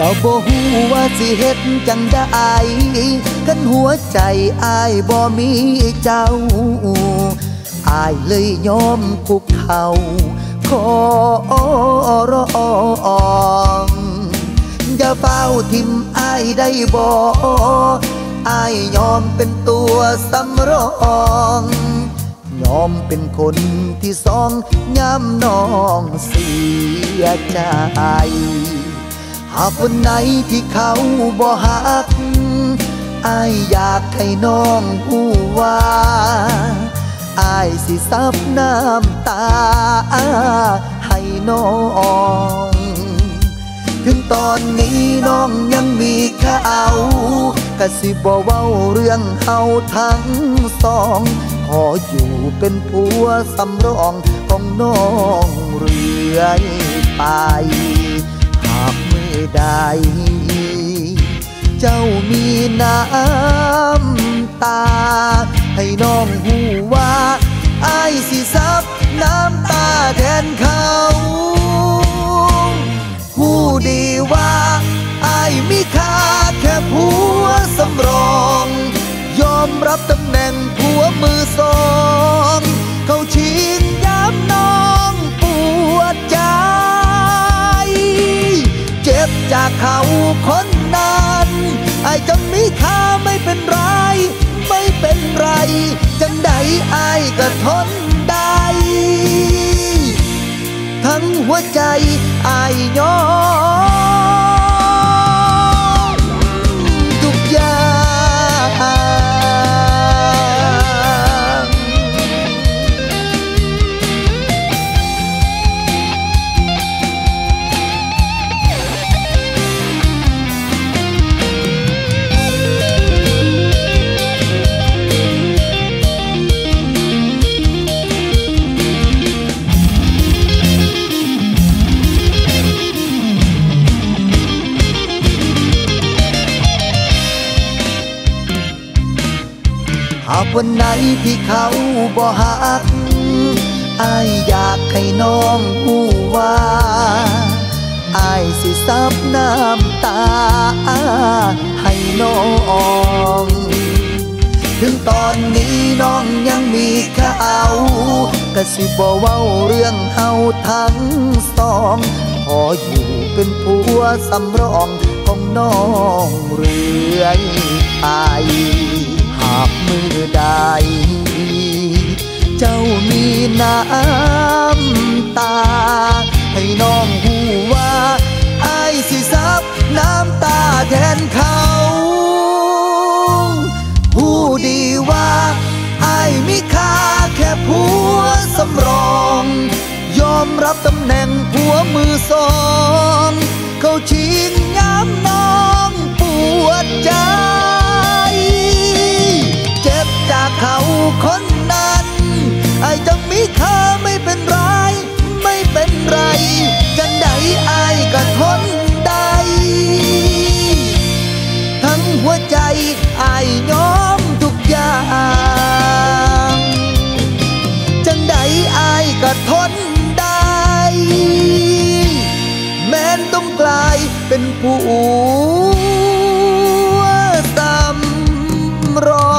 ก็บ่ฮู้ว่าสิเฮ็ดจังใดคันหัวใจอ้ายบ่มีเจ้าอ้ายเลยยอมคุกเข่าขอร้องอย่าเฝ้าทิมอ้ายได้บ่อ้ายยอมเป็นตัวสำรองยอมเป็นคนที่สองย้ำน้องเสียใจหากวันไหนที่เขาบ่ฮักอ้ายอยากให้น้องฮู้ว่าอ้ายสิซับน้ำตาให้น้องถึงตอนนี้น้องยังมีเขาก็สิบ่เว้าเรื่องเฮาทั้งสองขออยู่เป็นผัวสำรองของน้องเรื่อยไปหากมื้อใดเจ้ามีน้ำตาให้น้องฮู้ว่าอ้ายสิซับน้ำตาแทนเขาฮู้ดีว่าอ้ายมีค่าแค่ผัวสำรองยอมรับตำแหน่งผัวมือสองเขาชิงย้ำน้องปวดใจเจ็บจากเขาคนนั้นอ้ายจะมีค่าไม่เป็นไรไม่เป็นไรจังใดอ้ายก็ทนได้ทั้งหัวใจอ้ายยอมทุกอย่างหากวันไหนที่เขาบ่ฮักอ้ายอยากให้น้องฮู้ว่าอ้ายสิซับน้ำตาให้น้องถึงตอนนี้น้องยังมีเขาก็สิบ่เว้าเรื่องเฮาทั้งสองขออยู่เป็นผัวสำรองของน้องเรื่อยไปหากมือใดเจ้ามีน้ำตาให้น้องฮู้ว่าอ้ายสิซับน้ำตาแทนเขาฮู้ดีว่าอ้ายมีค่าแค่ผัวสำรองยอมรับตำแหน่งผัวมือสองเขาชิงย้ำน้องปวดใจเจ็บจากเขาคนนั้นอ้ายจะมีค่าไม่เป็นไรไม่เป็นไรจังใดอ้ายก็ทนได้ทั้งหัวใจอ้ายยอมทุกอย่างจังใดอ้ายก็ทนได้แม้นต้องกลายเป็นผัวสำรอง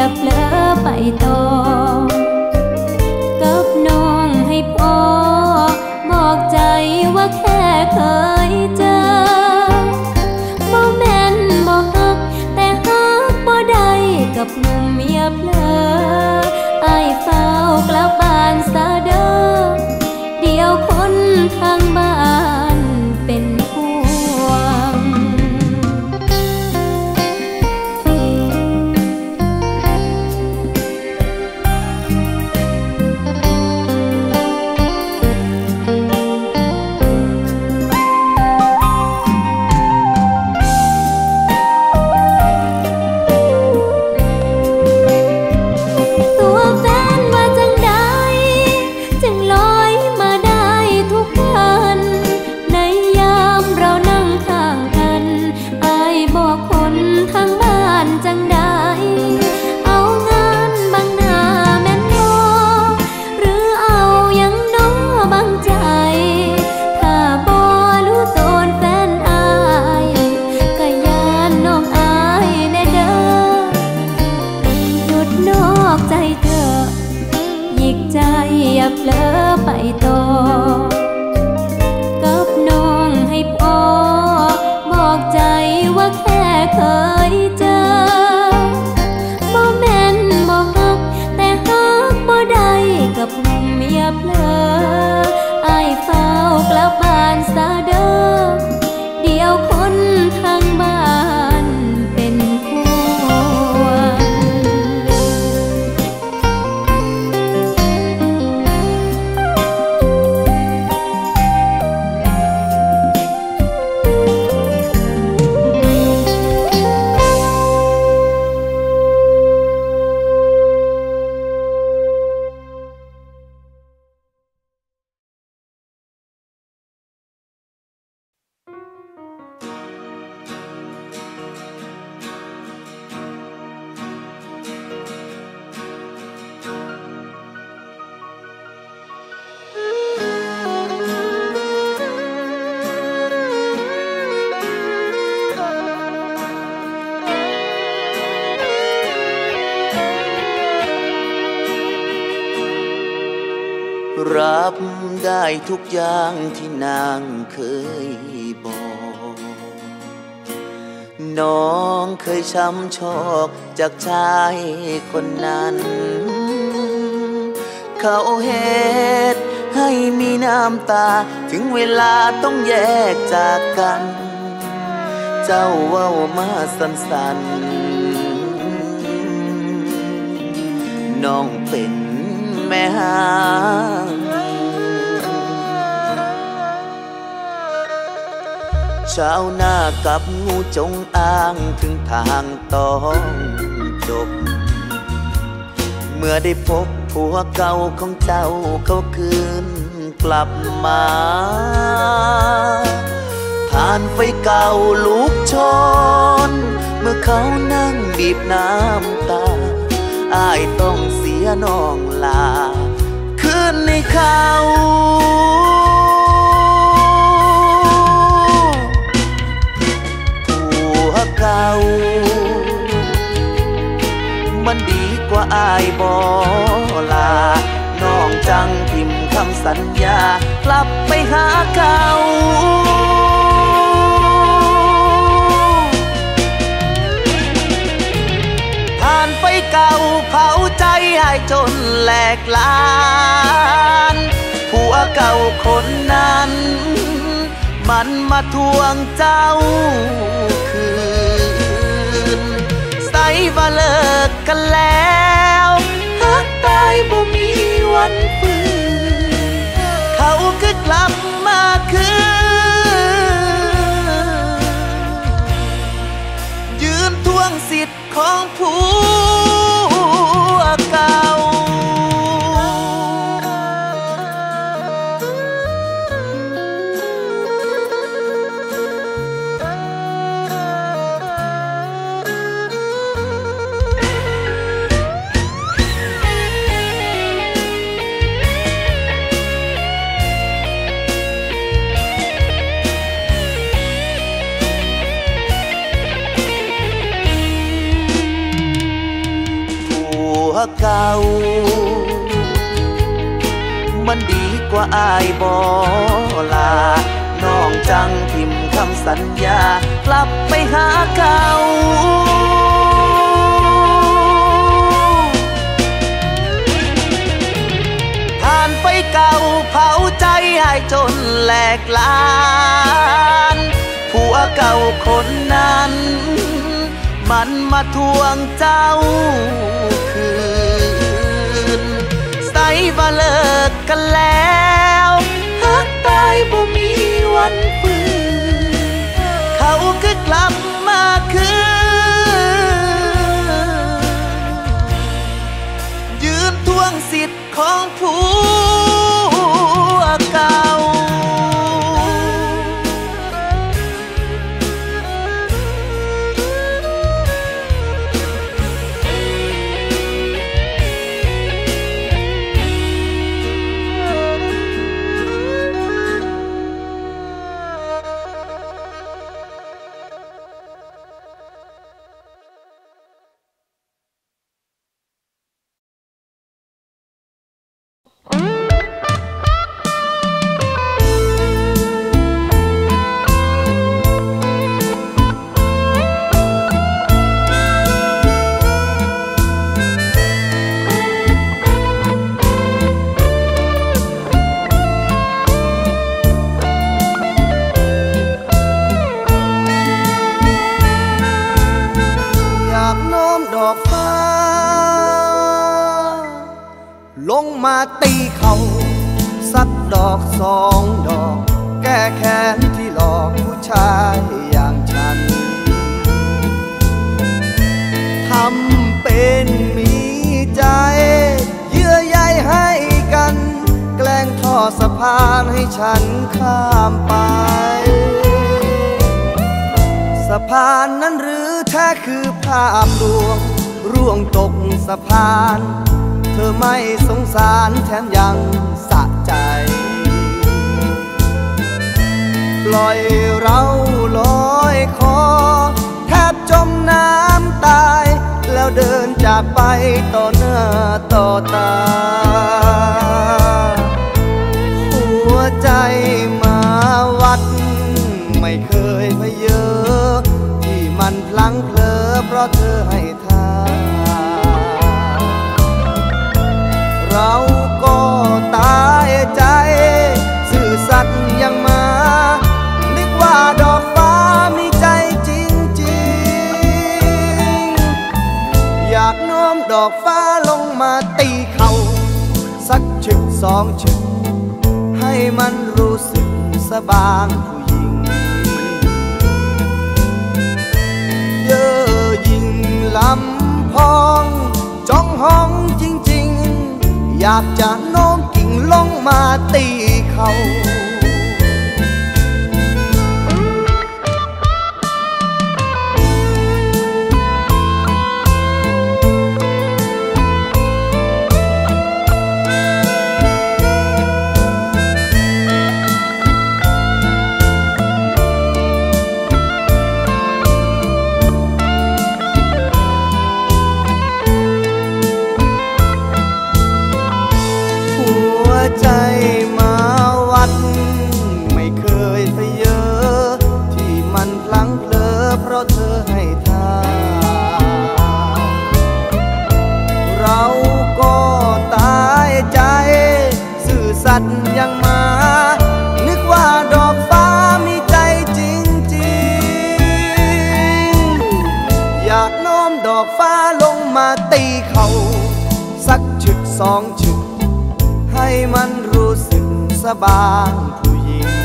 าเผลอไปต่อกับน้องให้พอบอกใจว่าแค่เคยเจอบ่แม่นบ่ฮักแต่ฮักบ่ได้กับหนุ่มเมียเผลออ้ายเฝ้ากลับบ้านซะเด้อเดี๋ยวคนทางบ้านเป็นห่วงอย่าเผลอไปต่อกับน้องให้พอบอกใจว่าแค่เคยเจอบ่แม่นบ่ฮักแต่ฮักบ่ได้กับหนุ่มเมียเผลออ้ายเฝ้ากลับบ้านซะเด้อเดี๋ยวคนทางบ้านเป็นห่วงรับได้ทุกอย่างที่นางเคยบอก น้องเคยช้ำชอกจากชายคนนั้น เขาเหตุให้มีน้ำตาถึงเวลาต้องแยกจากกัน เจ้าเว้ามาสั้นๆน้องเป็นแม่หางชาวนากับงูจงอางถึงทางต้องจบเมื่อได้พบผัวเก่าของเจ้าเขาคืนกลับมาผ่านไฟเก่าลุกโชนเมื่อเขานั่งบีบน้ำตาอ้ายต้องเสียน้องลาคืนในเขาผัวเก่ามันดีกว่าอ้ายบ่ลาน้องจังพิมพ์คำสัญญากลับไปหาเขาผ่านไฟเก่าเผาใจให้จนแหลกลานผัวเก่าคนนั้นมันมาทวงเจ้าคืนใส่ว่าเลิกกันแล้วฮักตายบ่มีวันฟื้นเขาคือกลับมาคืนยืนทวงสิทธิ์ของผัวเก่าเก่ามันดีกว่าอายบ่ลาน้องจังทิมคำสัญญากลับไปหาเก่าผ่านไปเก่าเผาใจให้จนแหลกลานผัวเก่าคนนั้นมันมาทวงเจ้าคืนใส่ว่าเลิกกันแล้วฮักตายบ่มีวันฟื้นเขาก็กลับมาคืนยืนทวงสิทธิ์ของผัวเก่าลงมาตีเขาสักดอกสองดอกแก้แค้นที่หลอกผู้ชายอย่างฉันทำเป็นมีใจเยื่อใยให้กันแกล้งทอดสะพานให้ฉันข้ามไปสะพานนั้นหรือแท้คือภาพลวงร่วงตกสะพานเธอไม่สงสารแถมยังสะใจปล่อยเราลอยคอแทบจมน้ำตายแล้วเดินจากไปต่อหน้าต่อตาหัวใจมาวัดไม่เคยพเยอที่มันพลั้งเผลอเพราะเธอให้ท่าเราก็ตายใจซื่อสัตย์ยังมานึกว่าดอกฟ้ามีใจจริงๆอยากโน้มดอกฟ้าลงมาตีเขาสักฉึกสองฉึกให้มันรู้สึกสบางผู้หญิงเย่อหยิ่งลำพองจ้องห้องจริงๆอยากจะโน้มกิ่งลงมาตีเขาใจมาวัดไม่เคยพเยอที่มันพลั้งเผลอเพราะเธอให้ท่าเราก็ตายใจซื่อสัตย์ยังมานึกว่าดอกฟ้ามีใจจริงๆอยากโน้มดอกฟ้าลงมาตีเขาสักฉึกสองฉึกให้มันรู้สึกสบายผู้หญิง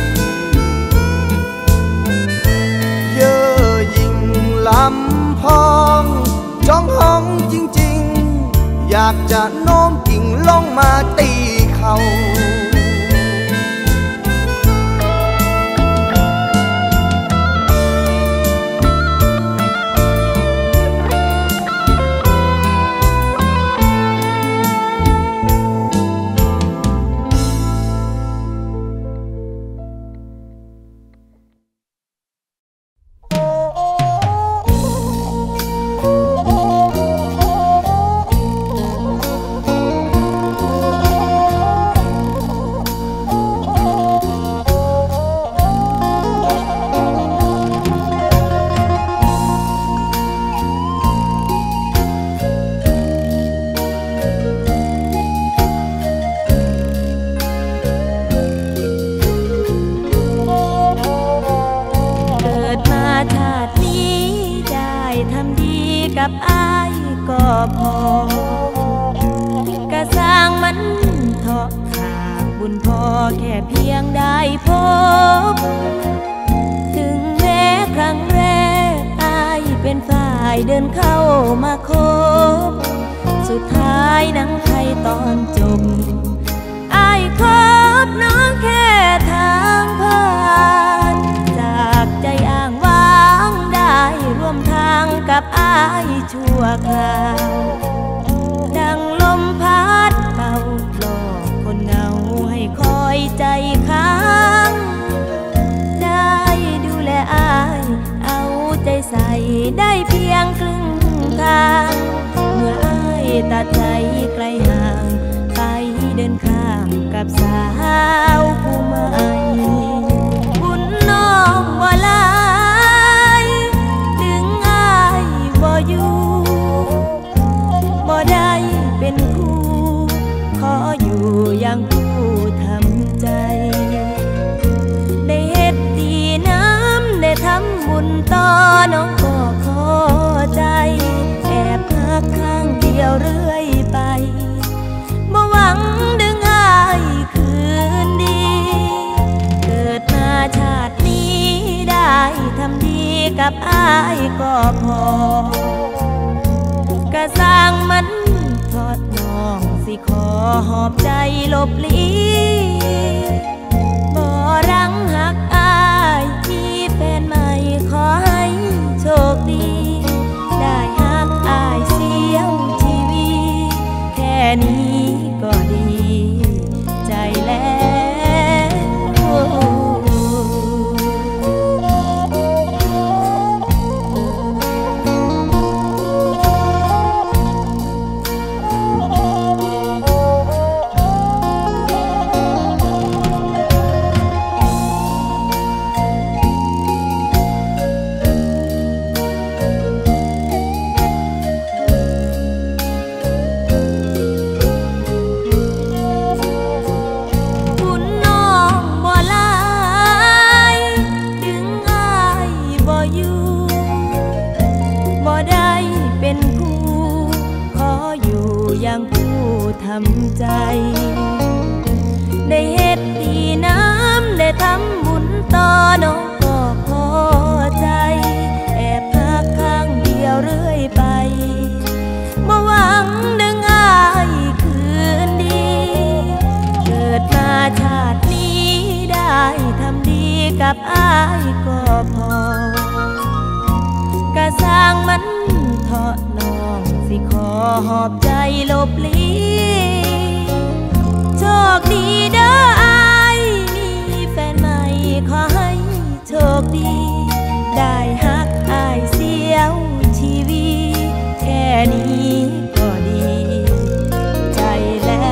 เย่อหยิ่งลำพองจ้องห้องจริงๆอยากจะโน้มกิ่งลงมาตีเขาเกับอ้ายก็พอกะสร้างมันเถาะขาบุญพอแค่เพียงได้พบถึงแม้ครั้งแรกอ้ายเป็นฝ่ายเดินเข้ามาคบสุดท้ายหนังไทยตอนจบอ้ายคบน้องแค่ทางผ่านจากใจอ้างว้างได้ร่วมทางกับอ้ายชั่วคราวดังลมพัดเป่าหลอกคนเหงาให้คอยใจค้างได้ดูแลอ้ายเอาใจใส่ได้เพียงครึ่งทางเมื่ออ้ายตัดใจไกลห่างไปเดินข้ามกับสาวผู้ใหม่บุญน้องบ่หลายดึงอ้ายบ่อยู่บ่ได้เป็นคู่ขออยู่อย่างผู้ทำใจได้เฮ็ดดีน้ำได้ทำบุญต่อน้องก็ขอใจแอบพักข้างเดียวเรื่อยไปบ่หวังดึงอ้ายคืนดีเกิดมาชาตินี้ได้ทำดีกับอ้ายก็พอกะสร้างมันทอดน้องสิขอหอบใจลบลีบ่รังหักอ้ายมีแฟนใหม่ขอให้โชคดีได้หักอ้ายเสียงชีวิตแค่นี้ก็ดีใจแล้วทำใจได้เฮ็ดดีน้ำได้ทำบุญต่อน้องก็พอใจแอบพักข้างเดียวเรื่อยไปบ่หวังดึงอ้ายคืนดีเกิดมาชาตินี้ได้ทำดีกับอ้ายก็พอกะสร้างมันเถาะน้องสิขอหอบใจลบลีโชคดีเด้ออ้ายมีแฟนใหม่ขอให้โชคดีได้ฮักอ้ายเสียวชีวิตแค่นี้ก็ดีใจแล้ว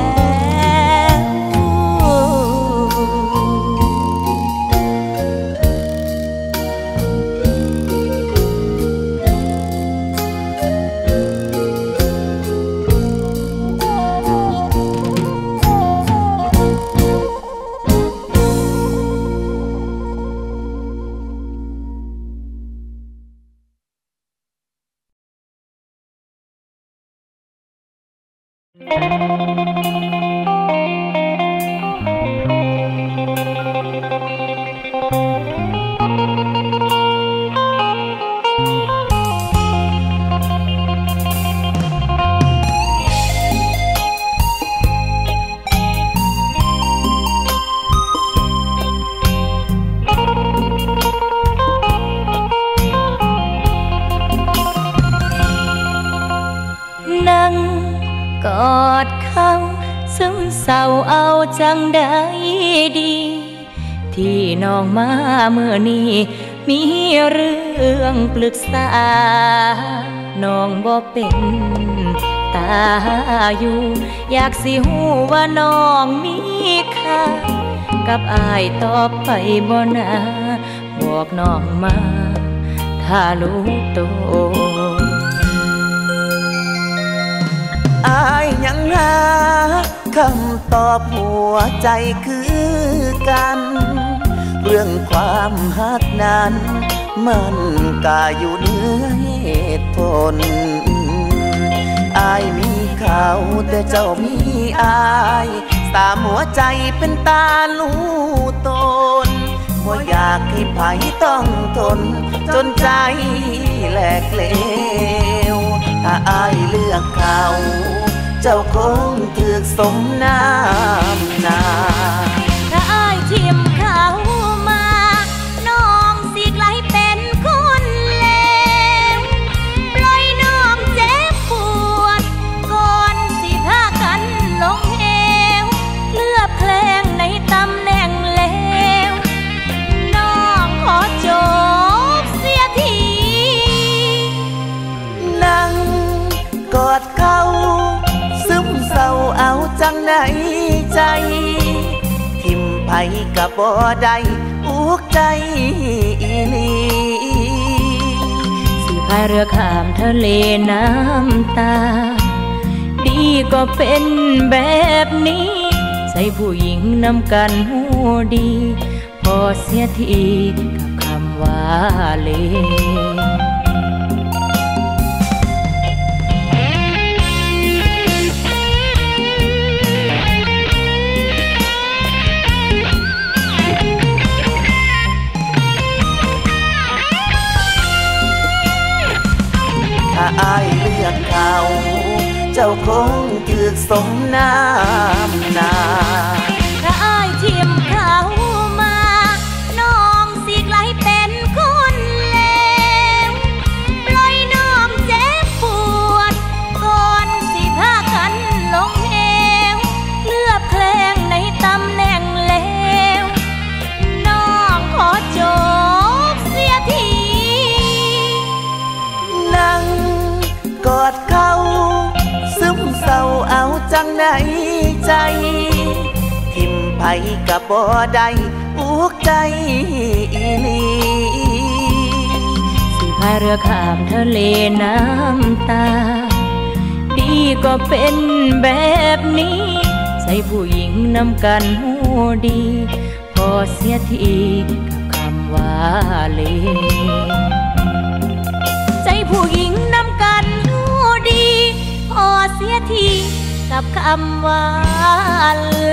นั่งกอดเขาซึมเศร้าเอาจังได้ดีที่น้องมาเมื่อนี้มีเรื่องปรึกษาน้องบ่เป็นตาอยู่อยากสิฮู้ว่าน้องมีค่ากับอ้ายต่อไปบ่นาบอกน้องมาถ้ารู้ตัวอ้ายยังหาคำตอบหัวใจคือกันเรื่องความฮักนั้นมันกาอยู่เหนือเหตุผลอายมีเขาแต่เจ้ามีอายสามหัวใจเป็นตาลูตนบ่อยากให้ไผต้องทนจนใจแหลกเหลวถ้าอายเลือกเขาเจ้าคงถึกสมน้ำหน้าถ้าอ้ายทิมเขามาน้องสิกลายเป็นคนเลวปล่อยน้องเจ็บปวดก่อนสิพากันลงเหวเลือกแคลงในตำแหน่งเลวน้องขอจบเสียทีนั่งกอดเขาซึมเศร้าเอาจังไหนใจทิมไผกับบ่ได้อุกใจอีหลีสิพายเรือข้ามทะเลน้ำตาดีก็เป็นแบบนี้ใส่ผู้หญิงนำกันหูดีพอเสียทีกับคำว่าเลถ้าอายเลือกเขาเจ้าคงถึกสมน้ำหน้าถ้าอ้ายทิมเขามาน้องสิกลายเป็นคนเลวปล่อยน้องเจ็บปวดก่อนสิพากันลงเหวเลือกแคลงในตำแหน่งเลวน้องขอจบเสียทีนั่งกอดเขาซึมเศร้าเอาจังไหนใจทิมไผกับบ่ได้อุกใจอีหลีสิพายเรือข้ามทะเลน้ำตาดีก็เป็นแบบนี้ใส่ผู้หญิงนำกันหูดีพอเสียทีกับคำว่าเลใจผู้หญิงนำกันหูดีพอเสียทีกับคำว่าเล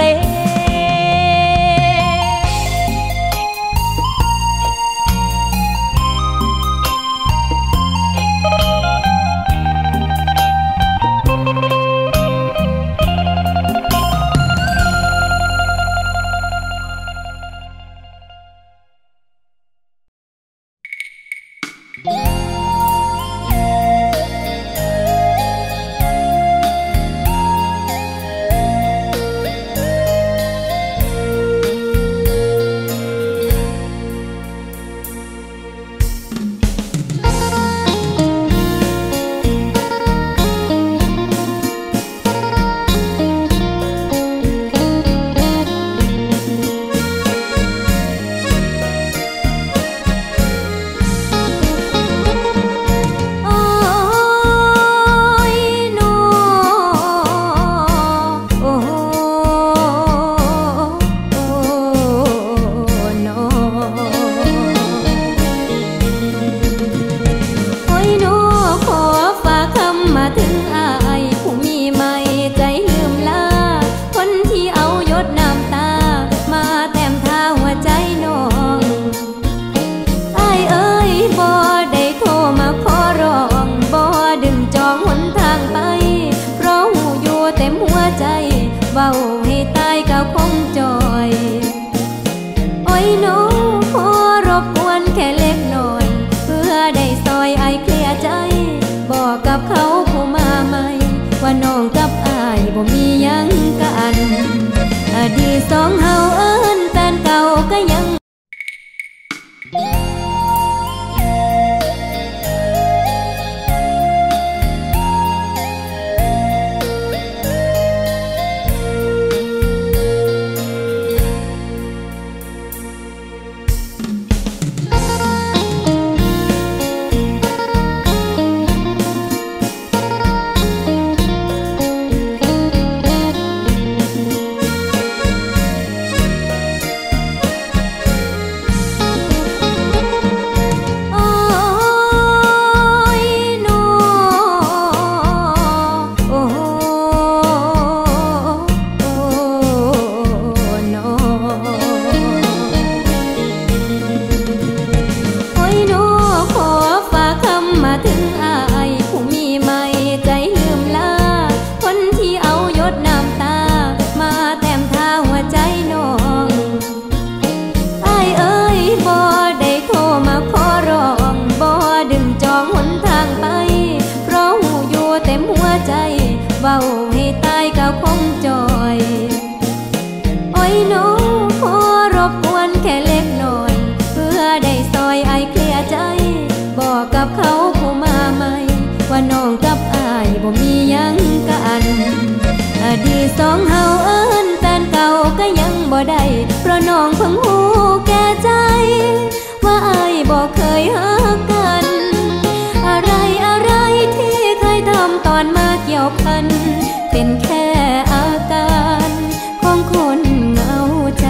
กับเขาผู้มาใหม่ว่าน้องกับอายบ่มีหยังกันอดีตสองเฮาเอิ้นแฟนเก่าก็ยังบ่ได้เพราะน้องเพิ่งหูแก่ใจว่าอายบ่เคยฮักกันอะไรอะไรที่เคยทำตอนมาเกี่ยวพันเป็นแค่อาการของคนเหงาใจ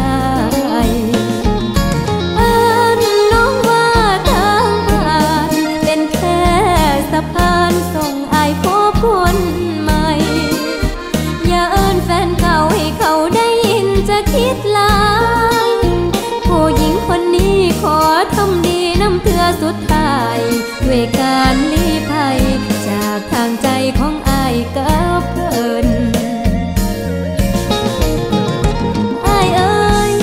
น้องว่าทางผ่านเป็นแค่สะพานส่งอายพบคนใหม่อย่าเอิ้นแฟนเก่าให้เขาได้ยินจะคิดหลายผู้หญิงคนนี้ขอทำดีน้ำเถื่อสุดท้ายด้วยการลี้ภัยจากทางใจของอายกับเพิ่นอายเอ้ย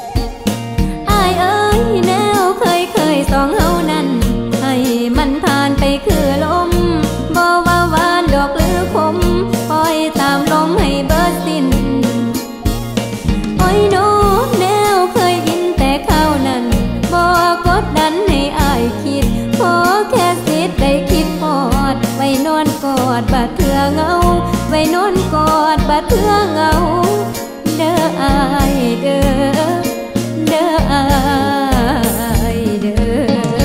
แนวเคยสองเฮานั้นให้มันผ่านไปคือลมบ่ว่าหวานดอกหรือขมปล่อยตามลมให้เบิดสิ้นโอ้ยโน้แนวเคยอินแต่ข้าวนั้นบ่กดดันให้อายคิดขอแค่สิทธิ์ได้คิดพอดไว้นอนกอดบาดเถื่อเงาไว้นอนกอดบาดเถื่อเงาเด้ออายเด้ออายเด้อ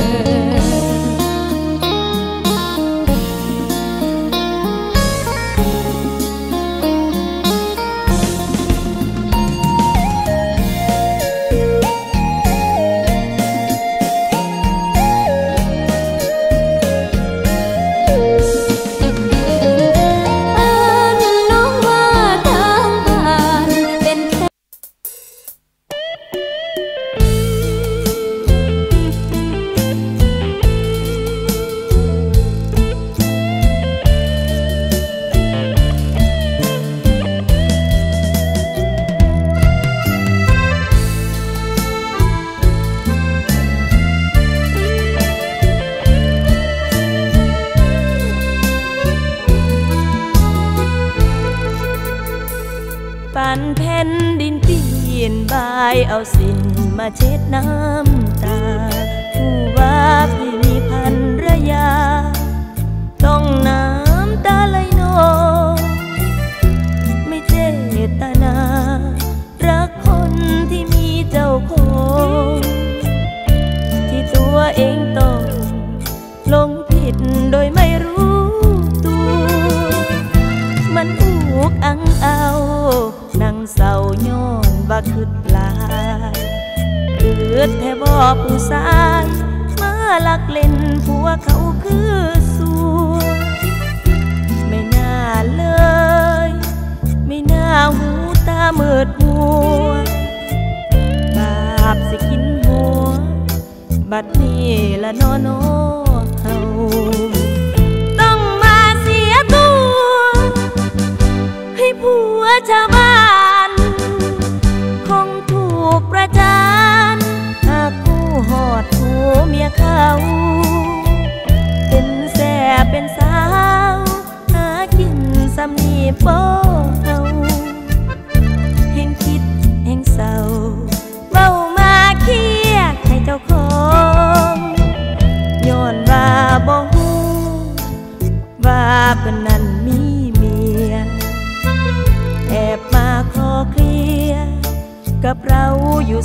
ปันแผ่นดินเปลี่ยนบายเอาสิ้นมาเช็ดน้ำตาผู้ว่าพี่มีภรรยาต้องน้ำตาไหลนองไม่เจตนารักคนที่มีเจ้าของที่ตัวเองต้องหลงผิดโดยไม่รู้ตัวมันอุกอังเอานั่งเศร้าย้อนว่าคืดหลายคืดแท้บ่ผู้ชายมาลักเล่นผัวเขาคือสัวไม่น่าเลยไม่น่าหูตามืดมัวบาปสิกินหัวบัดนี้ละนอนเฮาต้องมาเสียตัวให้ผัวชาวบ้านคงถูกประจานหากกู้หอดผัวเมียเขาเป็นแซ่บเป็นสาวหากินสำนีบ่เฮาแห่งคิดแห่งเศร้าเว้ามาเครียดให้เจ้าของย้อนว่าบ่ฮู้ว่าเพิ่นนั้นมีเมียแอบมาขอเคลียร์กับเราอยู่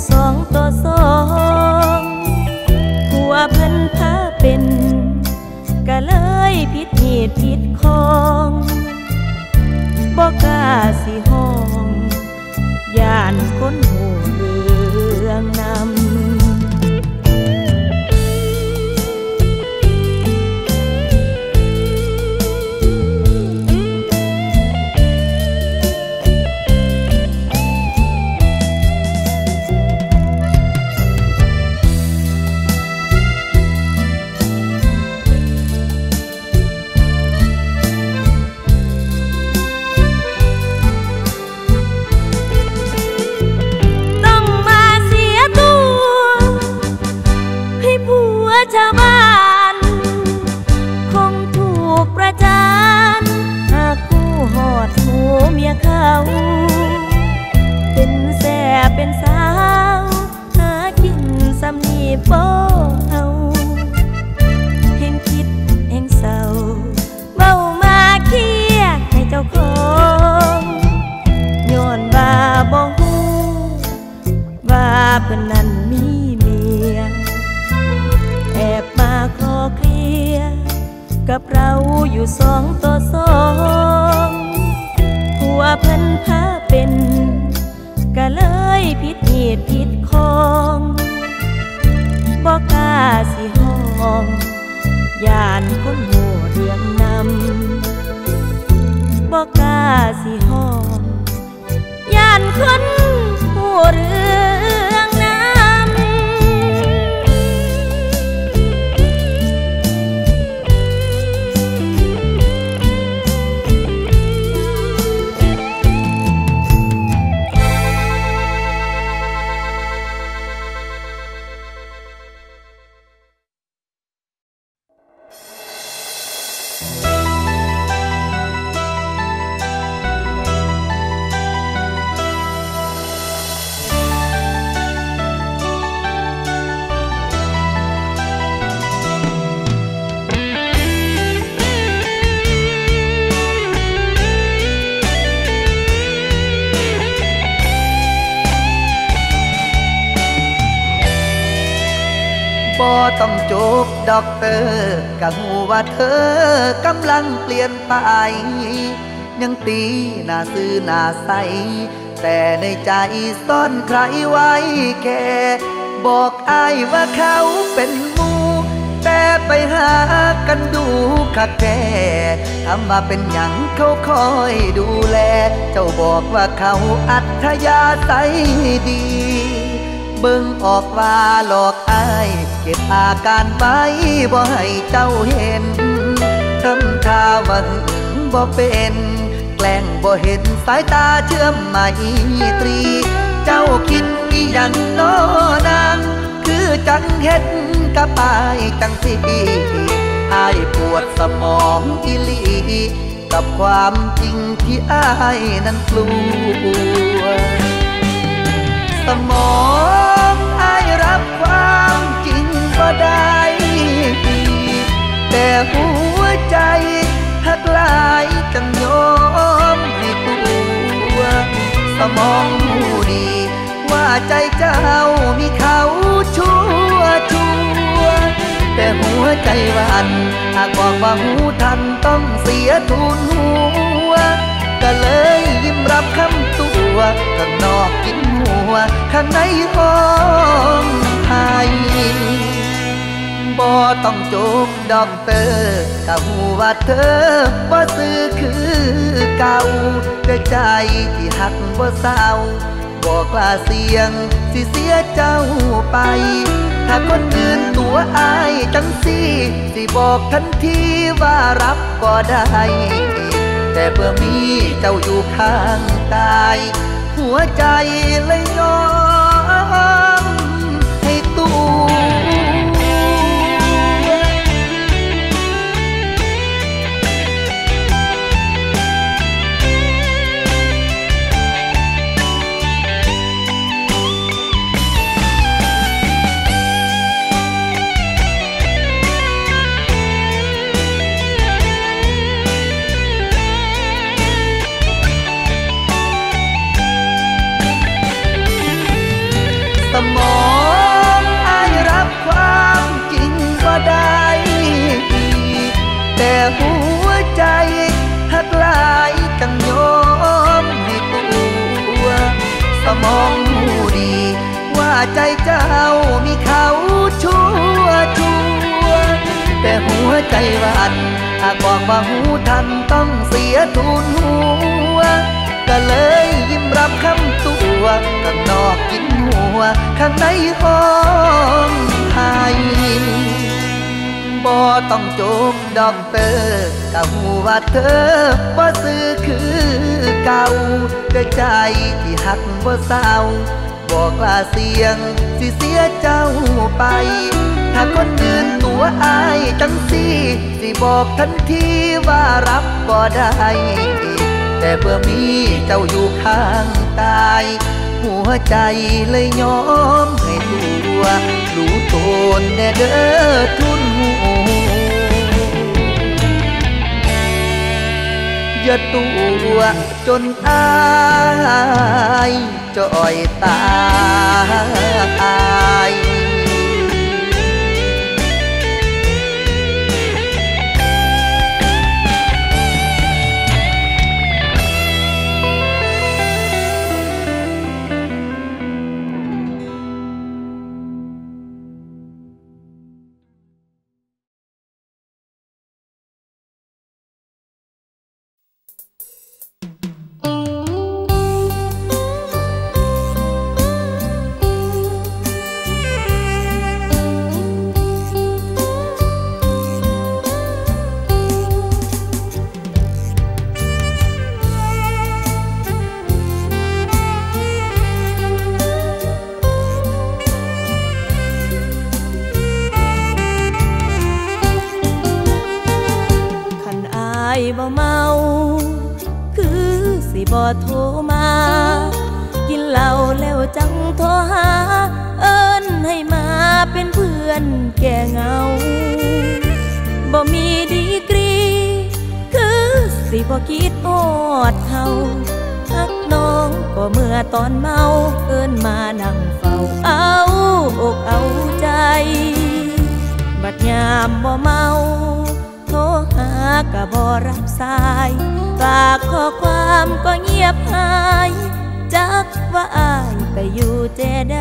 2-2ผัวเพิ่นพาเป็นก็เลยผิดเหตุผิดของบ่กล้าสิห้องย่านคนหูเรื่องนำกับเราอยู่2 ต่อ 2ผัวเพิ่นพาเป็นก็เลยผิดเหตุผิดของบ่กล้าสิห้องย่านคนหูเรื่องนำบ่กล้าสิห้องย่านคนหูเรื่องนำบ่ต้องจบด็อกเตอร์ก็หูว่าเธอกำลังเปลี่ยนไปยังตีหน้าซื่อหน้าใสแต่ในใจซ่อนใครไว้แค่บอกอ้ายว่าเขาเป็นหมู่แต่ไปหากันดูคักแท้ทำมาเป็นหยังเขาคอยดูแลเจ้าบอกว่าเขาอัธยาศัยดีเบิ่งออกว่าหลอกอ้ายเก็บอาการไว้บ่ให้เจ้าเห็นทำท่าว่าหึงบ่เป็นแกล้งบ่เห็นสายตาเชื่อมไมตรีเจ้าคิดอีหยังน้อนางคือจังเฮ็ดกับอ้ายจังสิอ้ายปวดสมองอีหลีกับความจริงที่อ้ายนั้นกลัวสมองอ้ายรับความจริงก็ได้แต่หัวใจหักหลายจังยอมให้ตัวสมองรู้ดีว่าใจเจ้ามีเขาชั่วแต่หัวใจหวั่นหากบอกว่าหูทันต้องเสียทุนหัวก็เลยยิ้มรับคำตัวข้างนอกกินหัวข้างในห้องไห้บ่ต้องจบด็อกเตอร์ก็หูว่าเธอบ่ซื่อคือเก่าแต่ใจที่หักบ่เศร้าบ่กล้าเสี่ยงสิเสียเจ้าไปถ้าคนอื่นตัวอ้ายจังสิบอกทันทีว่ารับบ่ได้แต่เมื่อมีเจ้าอยู่ข้างกายหัวใจเลยยอมให้ตัวสมองอ้ายรับความจริงก็ได้แต่หัวใจหักหลายจังยอมให้ตัวสมองรู้ดีว่าใจเจ้ามีเขาชั่วแต่หัวใจหวั่นหากบอกว่าหูทันต้องเสียทุนหัวก็เลยยิ้มรับคำตัวข้างนอกกินหัวข้างในห้องไห้บ่ต้องจบด็อกเตอร์ก็หูว่าเธอบ่ซื่อคือเก่าแต่ใจที่หักบ่เศร้าบ่กล้าเสี่ยงสิเสียเจ้าไปถ้าคนอื่นตัวอ้ายจังสิบอกทันทีว่ารับบ่ได้แต่เมื่อมีเจ้าอยู่ข้างกายหัวใจเลยยอมให้ตัวรู้ตนแน่เด้อทุนหูอย่าตัวจนอายจ่อยตายายบ่เมาคือสิบ่โทรมากินเหล้าแล้วจังโทรหาเอิ้นให้มาเป็นเพื่อนแก่เงาบ่มีดีกรีคือสิบ่คิดอดเฮาฮักน้องก็เมื่อตอนเมาเอิ้นมานั่งเฝ้าเอาอกเอาใจบัดยามบ่เมาโทรหาก็บ่รับสายฝากข้อความก็เงียบหายจักว่าอายไปอยู่เจใด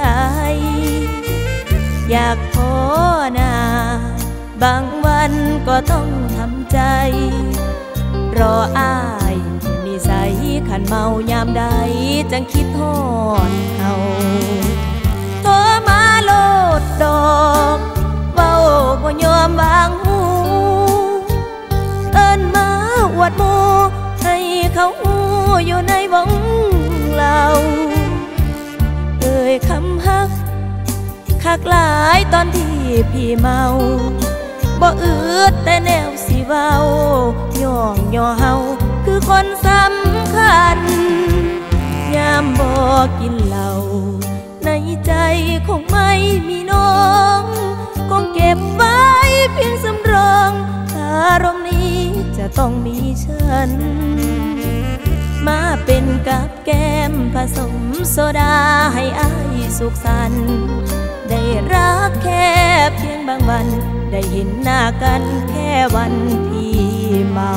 อยากขอหน้าบางวันก็ต้องทำใจรออายนิสัยขันเมายามใดจังคิดทอดเขาโทรมาโลดดอกเว้าบ่ยอมวางหูเอิ้นมาอวดหมู่ให้เขาหูอยู่ในวงเราเอ่ยคำฮักคักหลายตอนที่พี่เมาบ่อืดแต่แนวสิเว้าย่องย่อเฮาคือคนสำคัญยามบ่กินเหล้าในใจคงไม่มีน้องคงเก็บไว้เพียงสำรองอารมณ์นี้จะต้องมีฉันมาเป็นกับแก้มผสมโซดาให้อายสุขสันต์ได้รักแค่เพียงบางวันได้เห็นหน้ากันแค่วันที่เมา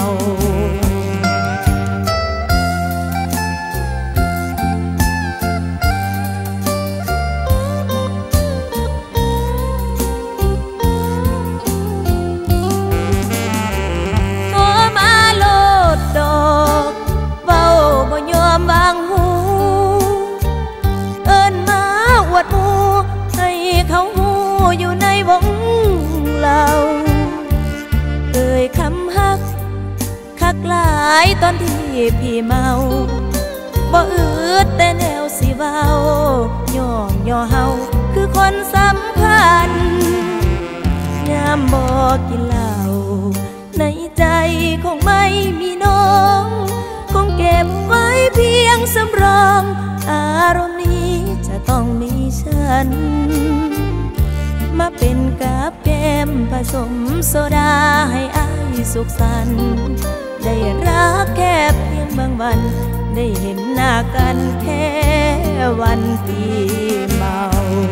โทรมาโลดดอกเว้าบ่ยอมวางหูเอิ้นมาอวดหมู่ให้เขาหูอยู่ในวงเราเอ่ยคำฮักคักหลายตอนที่พี่เมาบ่อืดแต่แนวสิเว้าย่องย่อเฮาคือคนสำคัญยามบ่กินเหล้าในใจคงไม่มีน้องคงเก็บไว้เพียงสำรองอารมณ์นี้จะต้องมีฉันมาเป็นกับแก้มผสมโซดาให้อายสุขสันต์ได้รักแค่เพียงบางวันได้เห็นหน้ากันแค่วันที่เมา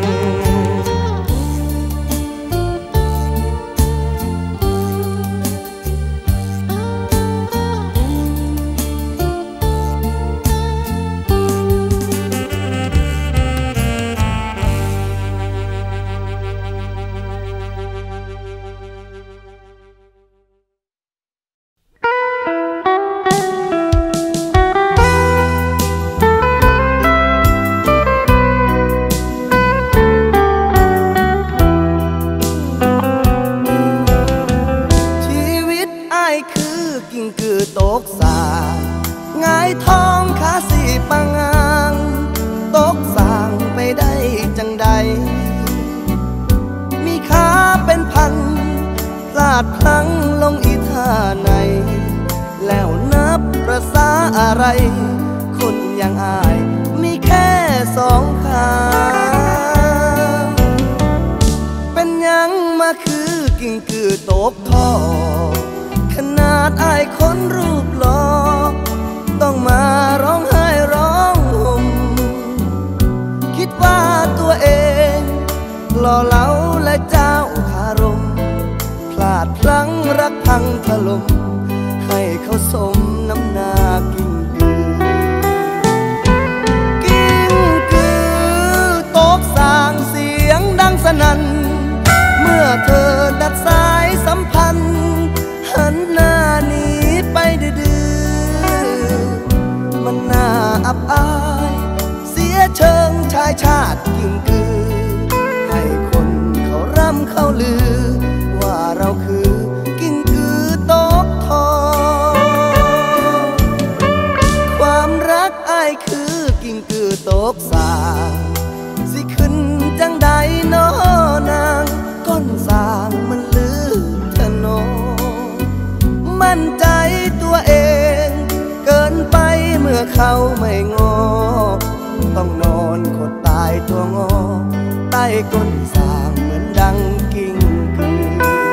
ตกสาหงายท้องขาสีปังงางตกสางไปได้จังใดมีขาเป็นพันพลาดพลั้งลงอีท่าไหนแล้วนับประสาอะไรคนอย่างอายมีแค่สองขาเป็นยังมาคือกิ่งกือตกท่อขนาดอายคนรูปหล่อต้องมาร้องไห้ร้องห่มคิดว่าตัวเองหล่อเหลาและเจ้าคารมพลาดพลั้งรักพังถล่มให้เขาสมน้ำหน้ากิ่งกือกิ่งกือตกสางเสียงดังสนั่นเมื่อเธอดัดสายสัมพันธ์หันหน้าหนีไปดื้อมันน่าอับอายเสียเชิงชายชาติกิ่งกือให้คนเขาร่ำเขาลือว่าเราคือกิ่งกือตกทอความรักอายคือกิ่งกือตกสางสิขึ้นจังใดน้อนางก้นสางมันลือเธอโนมั่นใจตัวเขาไม่งอต้องนอนขดตายตัวงอใต้ก้นสางเหมือนดังกิ้งกือ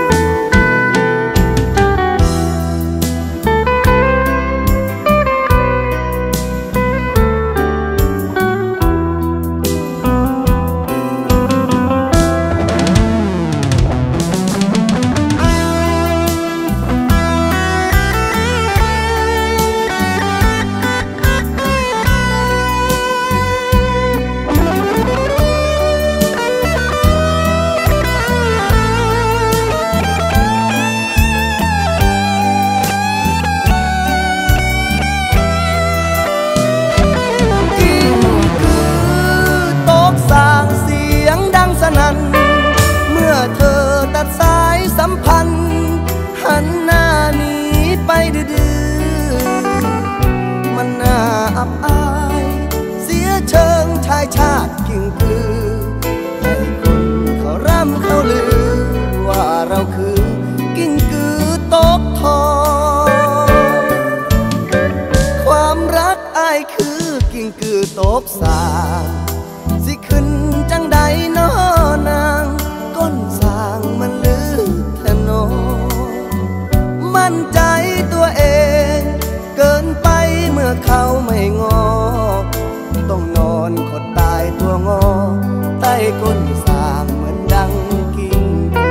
เมื่อเธอตัดสายสัมพันธ์หันหน้าหนีไปดื้อๆมันน่าอับอายเสียเชิงชายชาติกิ่งกือให้คนเขาร่ำเขาลือว่าเราคือกิ่งกือตกทองความรักอายคือกิ่งกือตกสาสิขึ้นจังใดน้อนางก้นสางมันลือแท่นอมั่นใจตัวเองเกินไปเมื่อเขาไม่งอต้องนอนขดตายตัวงอใต้ก้นสางเหมือนดังกิ้ง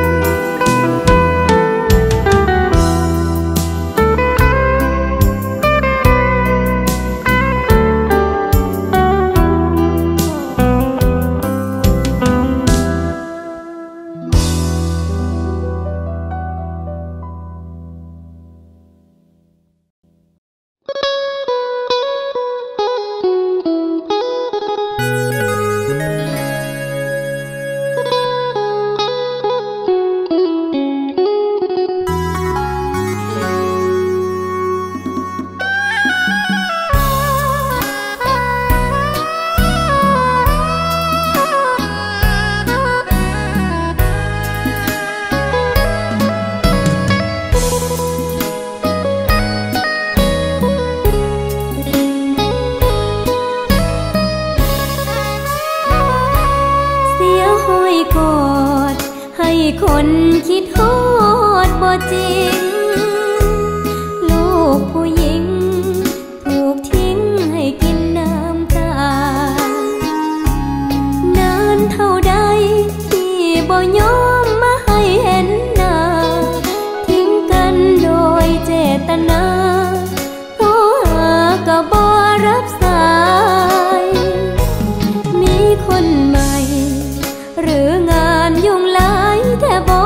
คนคิดฮอดบ่จริงลูกผู้หญิงถูกทิ้งให้กินน้ำตานานเท่าใดที่บ่ยอมมาให้เห็นหน้าทิ้งกันโดยเจตนาโทรหาก็บ่รับสายมีคนใหม่หรืองานยุ่งหลายแท่บ่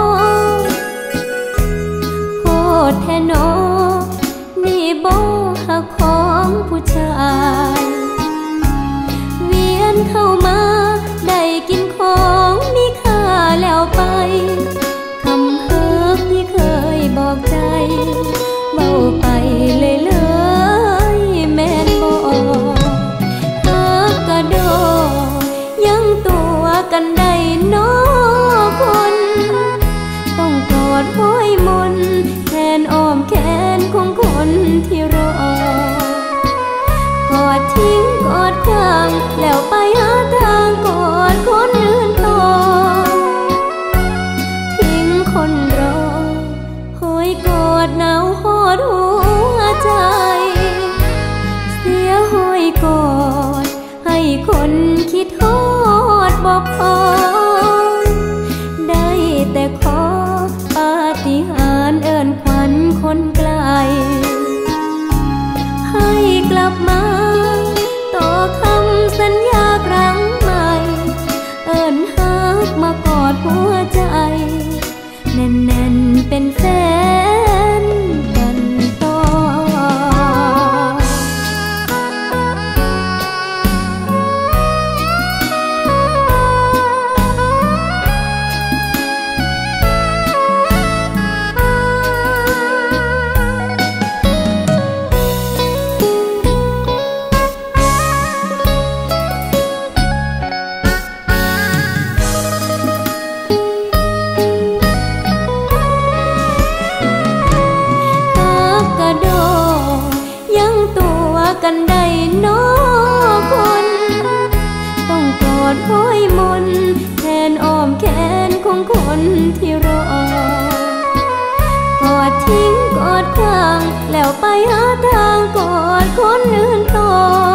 โคตรแท่นอนี่บ่หักของผู้ชายเวียนเข้ามาได้กินของมีค่าแล้วไปคำฮักที่เคยบอกใจเบาไปเลยแม่นบ่ฮักกะโดยังตัวกันได้น้อคนต้องกอดห้อยมนแทนอ้อมแขนของคนที่รอกอดทิ้งกอดขวางแล้วไปหาทางกอดคนอื่นต่อทิ้งคนรอห้อยกอดหนาวหดหัวใจเสียห้อยกอดให้คนคิดฮอดบ่พอได้แต่ขอปาฏิหาริย์เอิ้นขวัญคนไกลให้กลับมาต่อคำสัญญาครั้งใหม่เอิ้นฮักมากอดหัวใจแน่นๆเป็นแฟนกันต่อ กันได้นดห้อยมนแทนอ้อมแขนของคนที่รอกอดทิ้งกอดขวางแล้วไปหาทางกอดคนอื่นต่อ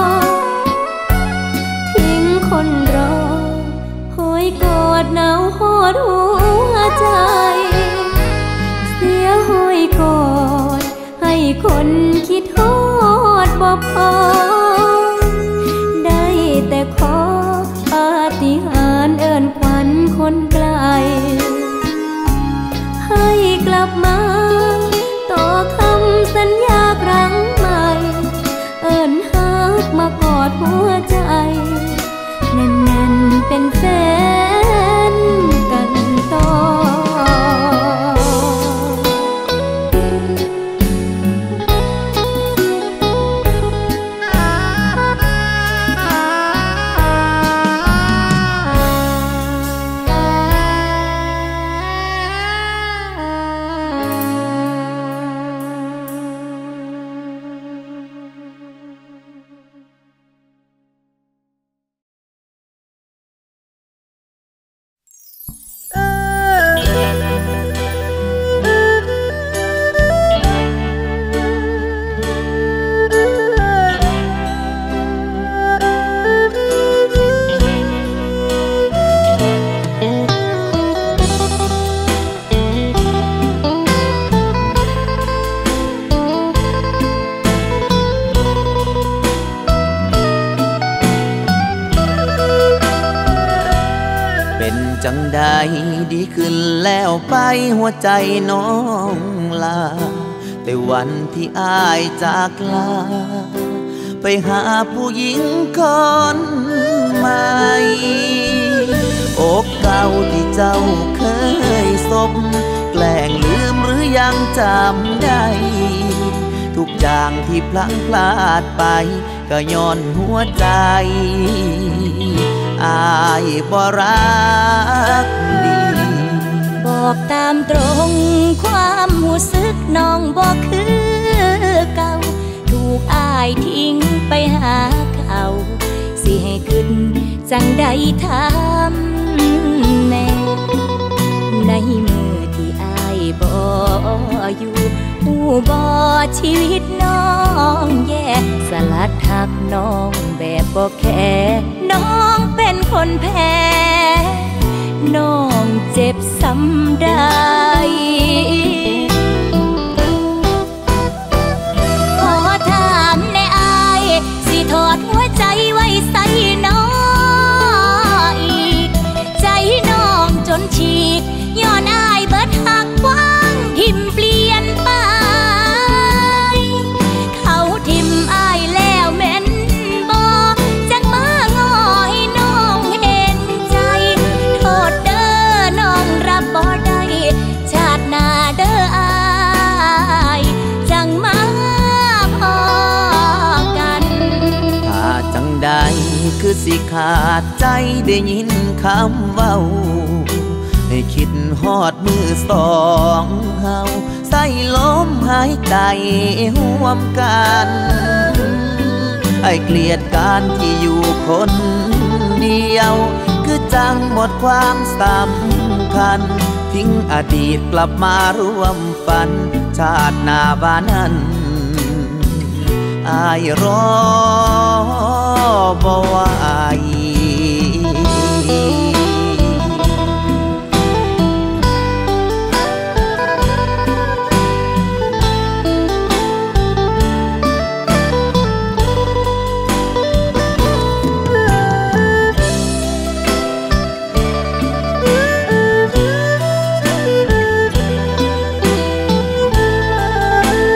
ทิ้งคนรอห้อยกอดหนาวหดหัวใจเสียห้อยกอดให้คนคิดทอดบ่พอได้แต่ขอปาฏิหาริย์เอิ้นขวัญคนไกลให้กลับมาต่อคำสัญญาครั้งใหม่เอิ้นฮักมากอดหัวใจแน่นๆเป็นแฟนกันต่อจังใดดีขึ้นแล้วไปหัวใจน้องลาแต่วันที่อายจากลาไปหาผู้หญิงคนใหม่อกเก่าที่เจ้าเคยสบแกล้งลืมหรือยังจำได้ทุกอย่างที่พลั้งพลาดไปก็ย้อนหัวใจอายบ่รักดีบอกตามตรงความรู้สึกน้องบ่คือเก่าถูกอายทิ้งไปหาเขาสิให้ขึ้นจังใดทำแน่ในมือที่อายบ่อยู่ผู้บ่ชีวิตน้องแย่สลัดทักน้องแบบบ่แค่น้องเป็นคนแพ้น้องเจ็บซ้ำได้ขอถามในอายสิถอดหัวใจไว้ใส่น้องอีกใจน้องจนฉีกย้อนอายเบิดหักกว้างทิมเปลี่ยนไปเขาทิมอายแล้วแม่นบ่จังมางอให้น้องเห็นใจโทษเด้อน้องรับบ่ได้ชาติหน้าเด้ออายจังมาพอกันถ้าจังใดคือสิขาดใจได้ยินคำเว้าให้คิดฮอดมือสองเฮาใส่ลมหายใจห่วมกันให้เกลียดการที่อยู่คนเดียวคือจังหมดความสำคัญทิ้งอดีตกลับมาร่วมฝันชาติหน้าบ้านนั้นอายรอบ่ไหว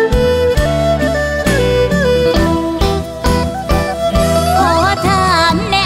ขอถามใน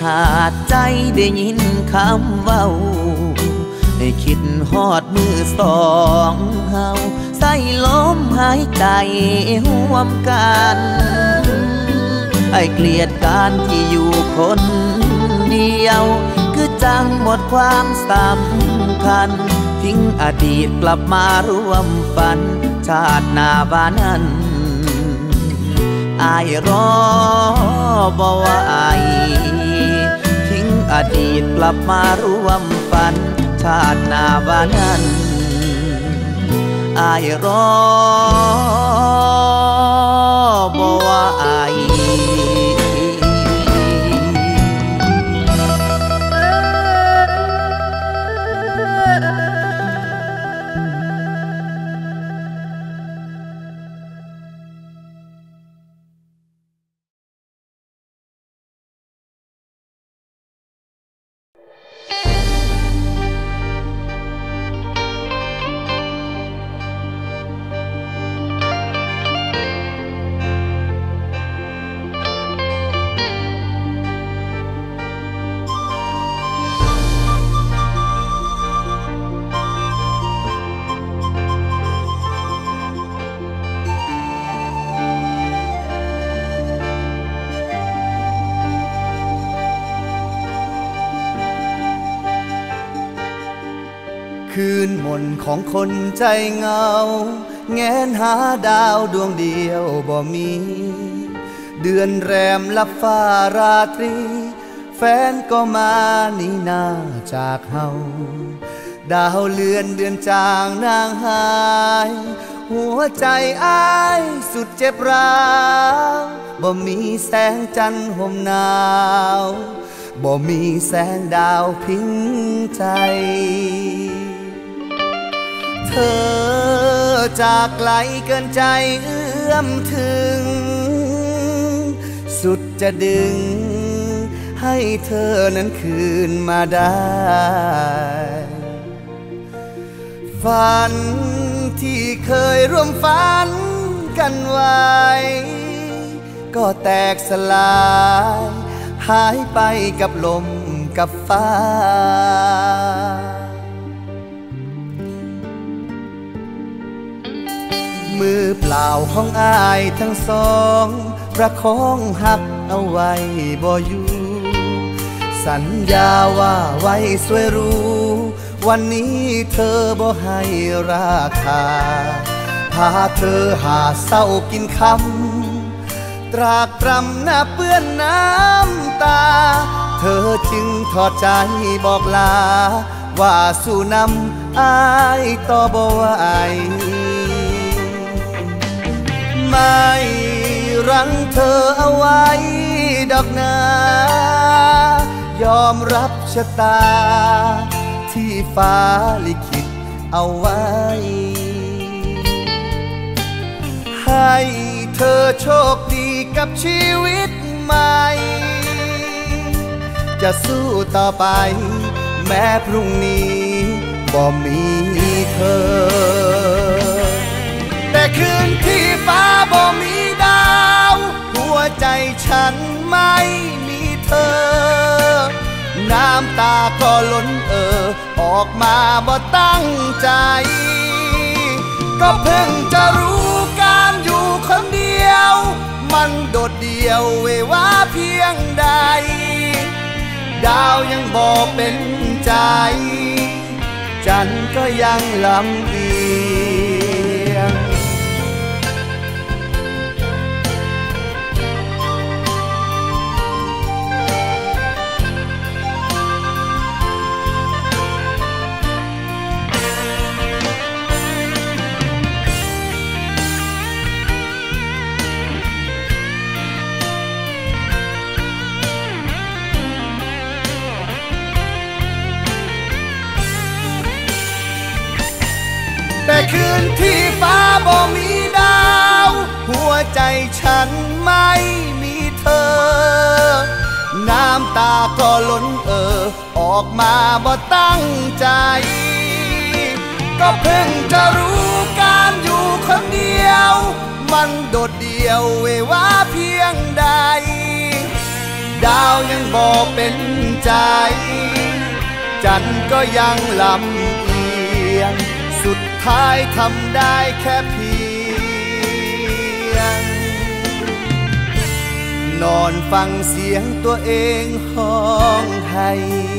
ขาดใจได้ยินคำเว้าให้คิดฮอดมือสองเฮาใส่ลมหายใจห่วมกันไอ้เกลียดการที่อยู่คนเดียวคือจังหมดความสำคัญทิ้งอดีตกลับมาร่วมฝันชาติหน้าบ้านนั้นอายรอบ่ไหวทิ้งอดีตกลับมาร่วมฝันชาติหน้าบ้านนั้นอายรอบ่ไหวคืนมนของคนใจเงาแงนหาดาวดวงเดียวบ่มีเดือนแรมลับฟ้าราตรีแฟนก็มานี่นาจากเฮาดาวเลือนเดือนจางนางหายหัวใจอ้ายสุดเจ็บร้าวบ่มีแสงจันทร์ห่มหนาวบ่มีแสงดาวพิงใจเธอจากไกลเกินใจเอื้อมถึงสุดจะดึงให้เธอนั้นคืนมาได้ฝันที่เคยร่วมฝันกันไว้ก็แตกสลายหายไปกับลมกับฟ้ามือเปล่าของอ้ายทั้งสองประคองหักเอาไว้บ่อยู่สัญญาว่าไว้สวยรู้วันนี้เธอบ่ให้ราคาพาเธอหาเศร้ากินคำตรากตรำหน้าเปื้อนน้ำตาเธอจึงทอดใจบอกลาว่าสู่นำอ้ายต่อบ่ไหวไม่รั้งเธอเอาไว้ดอกนายอมรับชะตาที่ฟ้าลิขิตเอาไว้ให้เธอโชคดีกับชีวิตใหม่จะสู้ต่อไปแม้พรุ่งนี้บ่มีเธอแต่คืนที่ฟ้าบ่มีดาวหัวใจฉันไม่มีเธอน้ำตาก็ล้นออกมาบ่ตั้งใจก็เพิ่งจะรู้การอยู่คนเดียวมันโดดเดี่ยวเววาเพียงใดดาวยังบอกเป็นใจจันทร์ก็ยังลำเอียงแต่คืนที่ฟ้าบ่มีดาวหัวใจฉันไม่มีเธอน้ำตาก็ล้นออกมาบ่ตั้งใจก็เพิ่งจะรู้การอยู่คนเดียวมันโดดเดี่ยวเววาเพียงใดดาวยังบ่เป็นใจจันทร์ก็ยังลำเอียงสุดท้ายทำได้แค่เพียงนอนฟังเสียงตัวเองห้องไห้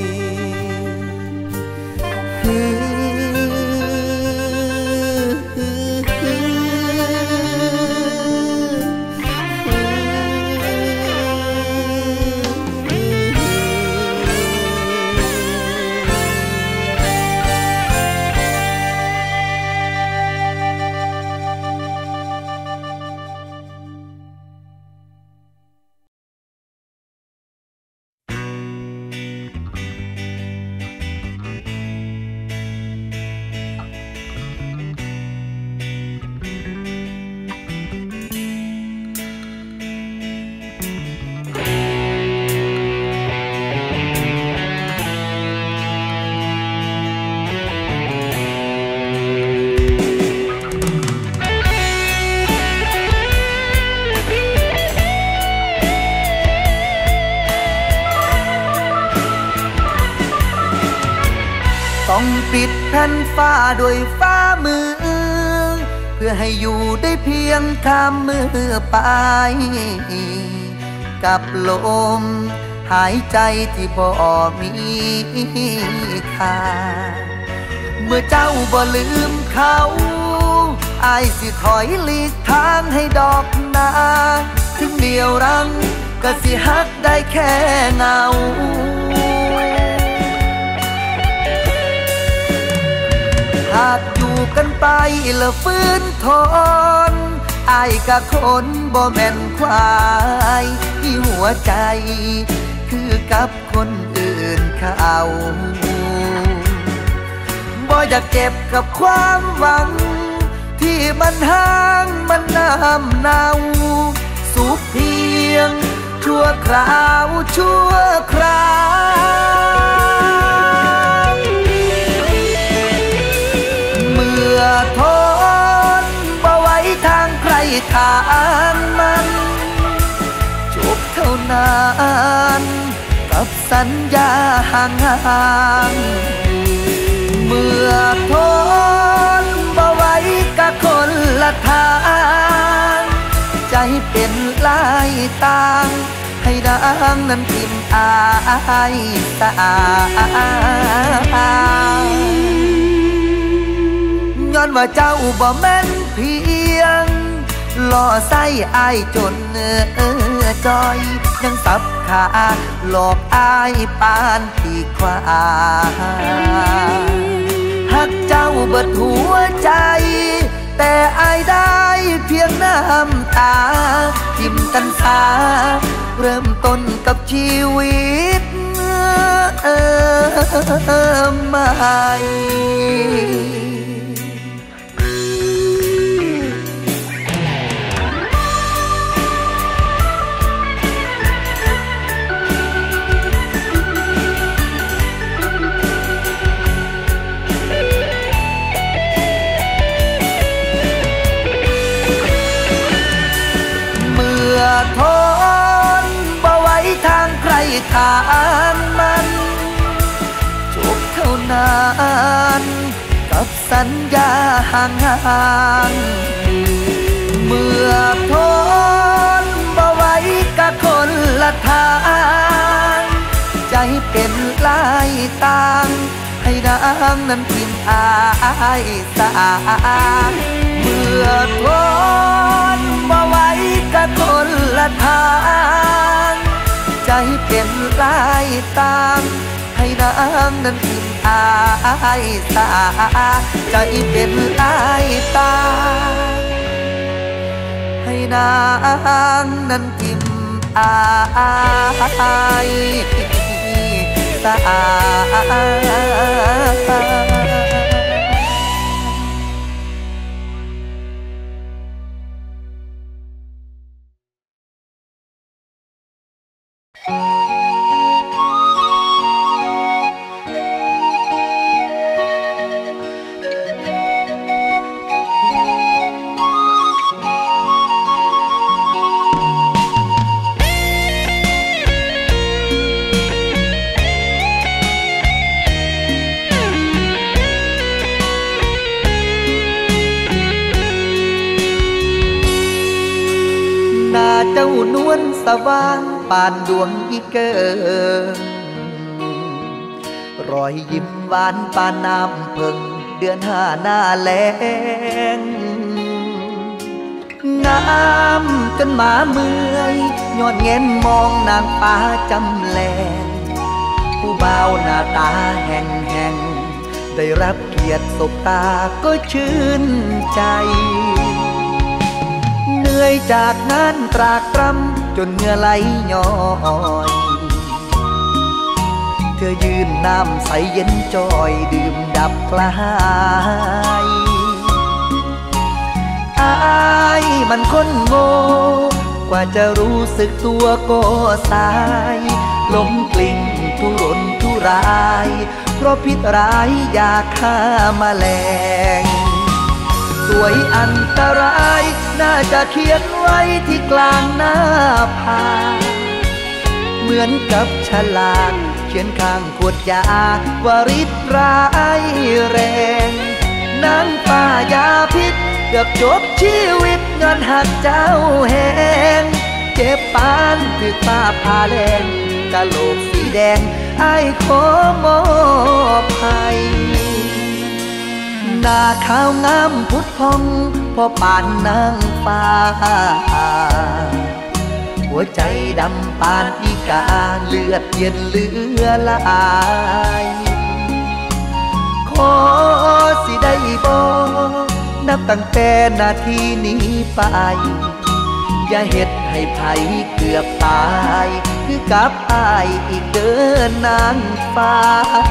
ต้องปิดแผ่นฟ้าด้วยฟ้ามือเพื่อให้อยู่ได้เพียงข้ามมือไปกับลมหายใจที่บ่มีค่าเมื่อเจ้าบ่ลืมเขาอายสิถอยหลีกทางให้ดอกนาถึงเดียวรังก็สิฮักได้แค่เงาหากอยู่กันไปแล้วฟื้นทนอายกะคนบ่แม่นควายที่หัวใจคือกับคนอื่นเขาบ่อยากเก็บกับความหวังที่มันห่างมันน้ำเนาสุขเพียงชั่วคราวชั่วคราวเมื่อทนบ่ไหวทางใครทางมันจบเท่านั้นกับสัญญาห่างเมื่อทนบ่ไหวกับคนละทางใจเป็นลายต่างให้ดังนั้นทิมอายตายย้อนว่าเจ้าบ่แม่นเพียงล่อใส่อายจนจอยยังสับขาหลอกอายปานที่ควายหักเจ้าเบิดหัวใจแต่อายได้เพียงน้ำตาทิมกันสาเริ่มต้นกับชีวิตใหม่ทนบ่ไหวทางใครทางมันจบเท่านั้นกับสัญญาห่างเมื่อทนบ่ไหวกับคนละทางใจเป็นลายต่างให้ดังนั้นทิมอายสาเมื่อทนบ่ไหวกับคนละทางใจเป็นลายต่างให้ดังนั้นทิมอายสาใจเป็นลายต่างให้ดังนั้นทิมอายสานวลสว่างปานดวงอีเกิงรอยยิ้มหวานปานน้ำเพิ่งเดือนห้าหน้าแล้งงามจนหมาเมื่อยย้อนเงินมองนางฟ้าจำแลงผู้บ่าวหน้าตาแห่งได้รับเกียรติสบตาก็ชื่นใจเหนื่อยจากงานตรากตรำจนเหงื่อไหลย้อยเธอยืนน้ำใสเย็นจอยดื่มดับกลายอายมันคนโง่กว่าจะรู้สึกตัวก็สายล้มกลิ้งทุรนทุรายเพราะพิษร้ายยาฆ่าแมลงสวยอันตรายน่าจะเขียนไว้ที่กลางหน้าผาเหมือนกับฉลากเขียนข้างขวดยาวาฤทธิ์ร้ายแรงนางป้ายาพิษเกือบจบชีวิตเงินหักเจ้าแหงเจ็บปานถึกป้าพาแรงกะโหลกสีแดงไอ้ขอมอบให้หน้าขาวงามพุทธพองพอปานนางฟ้าหัวใจดำปานอีกาเลือดเย็นเหลือลายขอสิได้บอกนับตั้งแต่นาทีนี้ไปอย่าเฮ็ดให้ไผเกือบตายคือกับอายอีกเดินนางฟ้า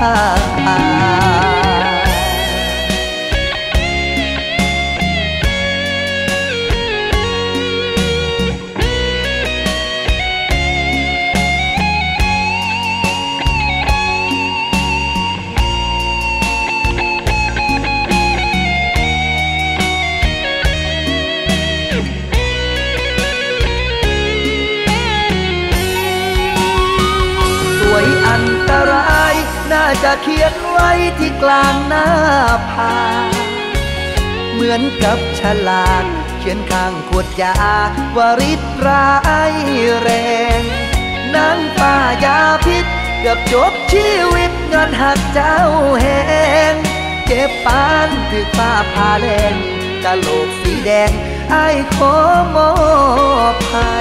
อันตรายน่าจะเขียนไว้ที่กลางหน้าผาเหมือนกับฉลากเขียนข้างขวดยาวาฤทธิ์ร้ายแรงนางป้ายาพิษเกือบจบชีวิตเงินหักเจ้าแหงเจ็บปานถึกป้าพาแรงกะโหลกสีแดงไอ้ขอมอบให้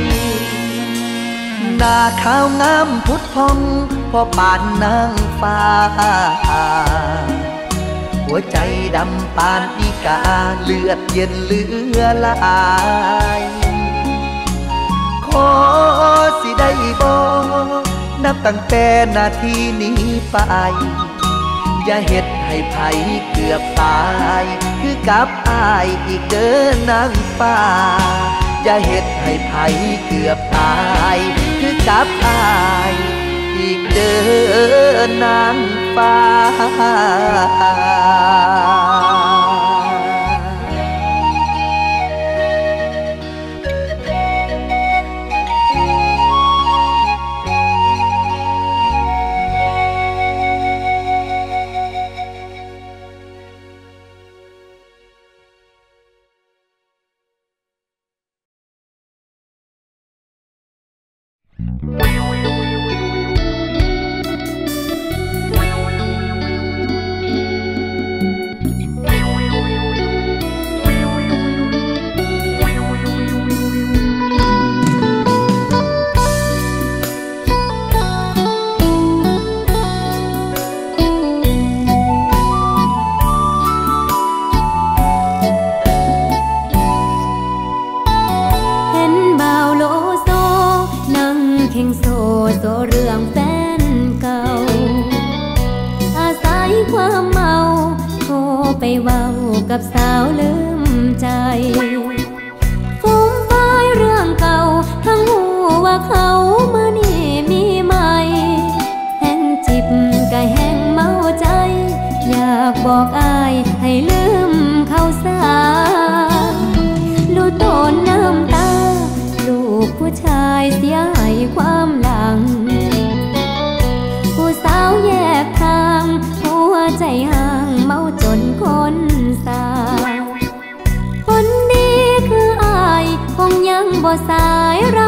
หน้าขาวงามพุทธพองพอปานนางฟ้าหัวใจดำปานอีกาเลือดเย็นเหลือลายขอสิได้บอกนับตั้งแต่นาทีนี้ไปอย่าเฮ็ดให้ไผเกือบตายคือกับอายอีกเดินนางฟ้าอย่าเฮ็ดให้ไผเกือบตายคือกับอายอีกเดินนางฟ้ากับสาวลืมใจฟุ้งไฟเรื่องเก่าทั้งหูว่าเขาเมื่อนี่มีใหม่แห้งจิบกะแห้งเมาใจอยากบอกอายให้ลืมเขาซะลูกโตนน้ำตาลูกผู้ชายเสียให้ความหลังผู้สาวแยกทางหัวใจห่างเมาจนคนสาวคนดีคืออายคงยังบ่สายรั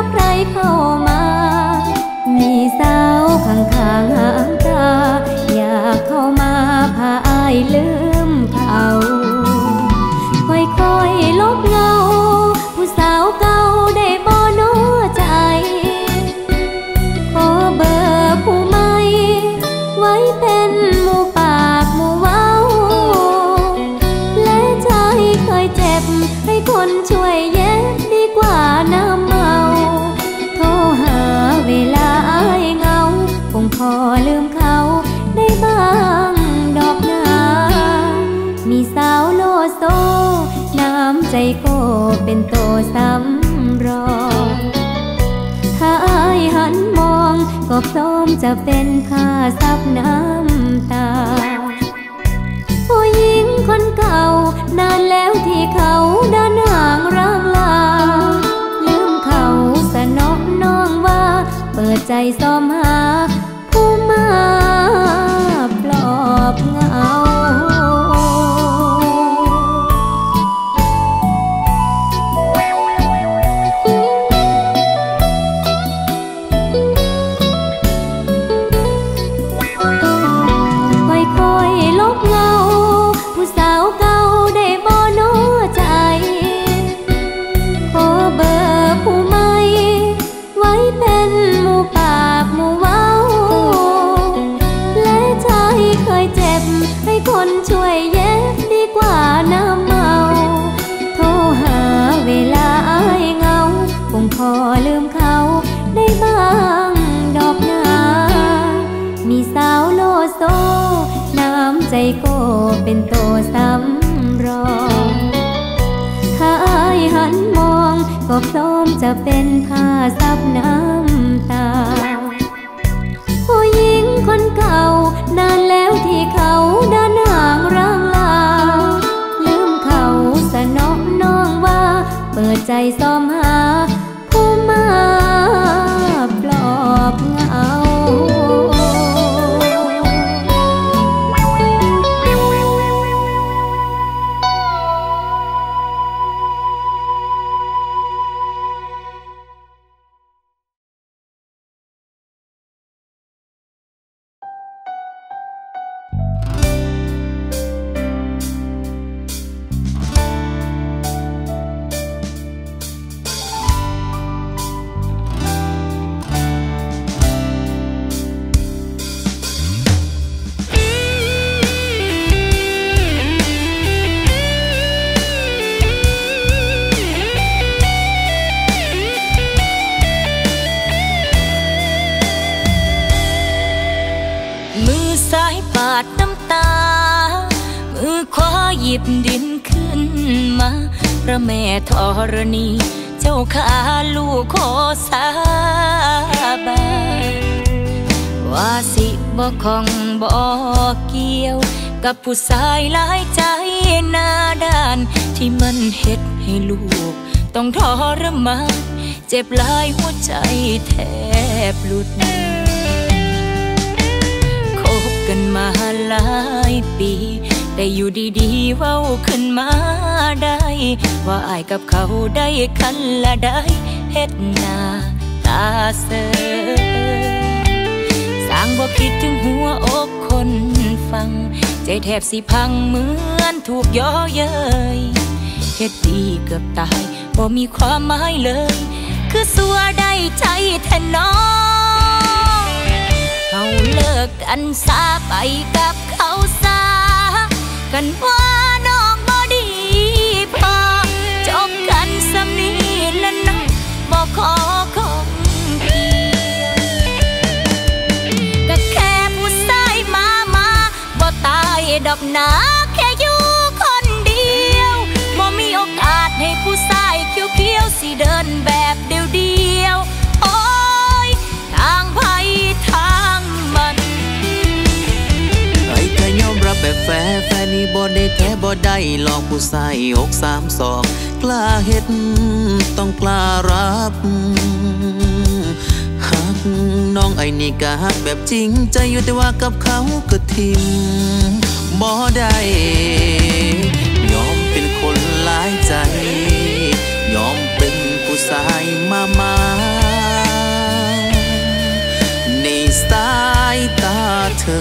คนช่วยแยกดีกว่าน้ำเมาโทรหาเวลาอ้ายเหงาคงพอลืมเขาได้บ้างดอกนามีสาวโลโซน้ำใจโก้เป็นโตสำรองถ้าอ้ายหันมองก็พร้อมจะเป็นค่าซับน้ำตาผู้หญิงคนเก่านานแล้วที่เขาเดินห่างร่างลาลืมเขาสนอน้องว่าเปิดใจซ้อมหาผู้มาปลอบเหงาคนช่วยแยกดีกว่าน้ำเมาโทรหาเวลาอ้ายเหงาคงพอลืมเขาได้บ้างดอกนามีสาวโลโซน้ำใจโก้เป็นโตสำรองถ้าอ้ายหันมองก็พร้อมจะเป็นค่าซับน้ำตาผู้หญิงคนเก่านานแล้วที่เขาเดินห่างร่างลาลืมเขาสนอน้องว่าเปิดใจซ้อมหาผู้มาปลอบเหงาหยิบดินขึ้นมาพระแม่ธรณีเจ้าข้าลูกขอสาบานว่าสิบ่คงบ่เกี่ยวกับผู้ชายหลายใจหน้าด้านที่มันเฮ็ดให้ลูกต้องทรมานเจ็บหลายหัวใจแทบหลุดคบกันมาหลายปีแต่อยู่ดีๆเว้าขึ้นมาได้ว่าอ้ายกับเขาได้กันละได้เฮ็ดหน้าตาเสือสร้างบ่คิดถึงหัวอกคนฟังใจแทบสิพังเหมือนถูกย่อเย้ยเฮ็ดดีเกือบตายบ่มีความหมายเลยคือสัวได้ใจแทนน้องเขาเลิกกันซาไปกับเขาซากันว่าน้องบ่ดีพอจบกันสำนี้และน้องบ่ขอคงเกี่ยวก็แค่ผู้ชายมาบ่ตายดอกหนาแค่อยู่คนเดียวบ่มีโอกาสให้ผู้ชายเขียวๆสิเดินแบบเดียวโอ้ยทางไผทางมันแค่ยอมรับแบบแฟนี่บ่ได้แท้บ่ได้ลองผู้ชายอก32กล้าเฮ็ดต้องกล้ารับหักน้องไอ้นี่ก็หักแบบจริงใจอยู่แต่ว่ากับเขาก็ทิมบ่ได้ยอมเป็นคนหลายใจยอมเป็นผู้ชายมาในสายตาเธอ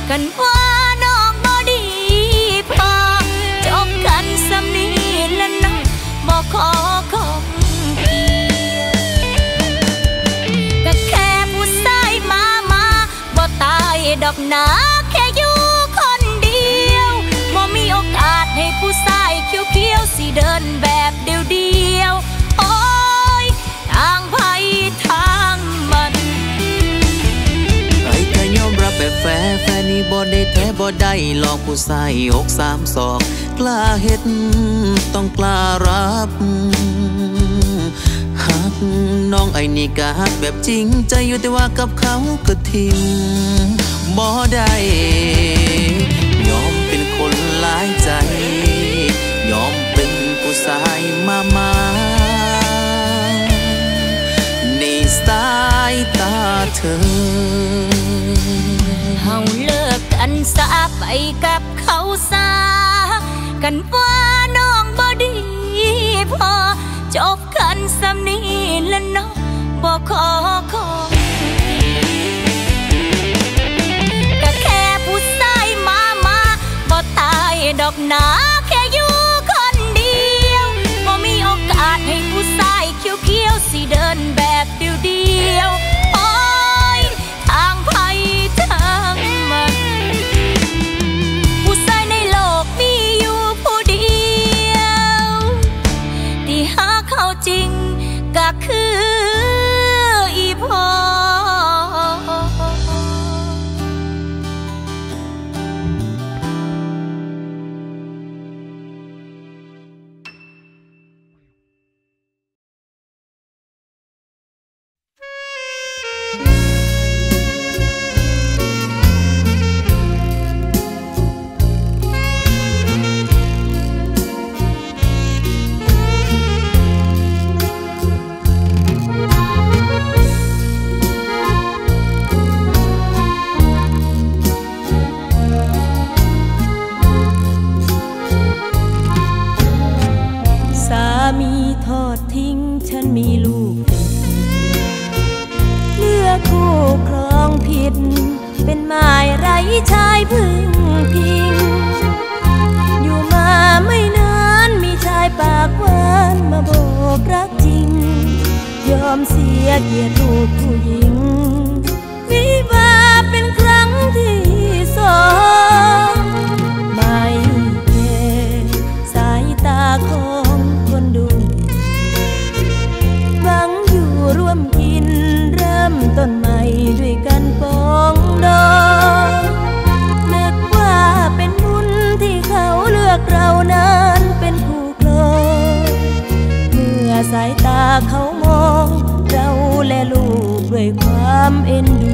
กันว่าน้องบ่ดีพอจบกันสำนีและน้องบ่ขอของก็แค่ผู้ชายมาบ่ตายดอกหนาแค่อยู่คนเดียวบ่มีโอกาสให้ผู้ชายเขียวๆสิเดินแบบเดียวโอ้ยทางไผทางมันใครก็ยอมรับแบบแฟนี่บ่ได้แท้บ่ได้หลอกผู้ชาย6-3 ศอกกล้าเฮ็ดต้องกล้ารับหักน้องไอ้นี่ก็หักแบบจริงใจอยู่แต่ว่ากับเขาก็ทิ้งบ่ได้ยอมเป็นคนหลายใจยอมเป็นผู้ชายมาในสายตาเธอเฮาเลิกกันซะไปกับเขาซะกันว่าน้องบ่ดีพอจบกันสำนีและน้องบ่ขอของก็แค่ผู้ชายมาบ่ตายดอกหนาแค่อยู่คนเดียวบ่มีโอกาสให้ผู้ชายเขียวๆสิเดินแบบเดียวโอ้ยทางไผทางมันผู้ชายในโลกมีอยู่ผู้เดียวที่หาเขาจริงก็คืออีพ่อมีทอดทิ้งฉันมีลูกเลือกคู่ครองผิดเป็นหมายไร้ชายพึ่งพิงอยู่มาไม่นานมีชายปากหวานมาโบกรักจริงยอมเสียเกียรติลูกผู้หญิงวิวาเป็นครั้งที่สองไม่แค่สายตาของคนดูหวังอยู่ร่วมกินเริ่มต้นใหม่ด้วยกันปองดองนึกว่าเป็นบุญที่เขาเลือกเรานั้นเป็นคู่ครองเมื่อสายตาเขามองเราและลูกด้วยความเอ็นดู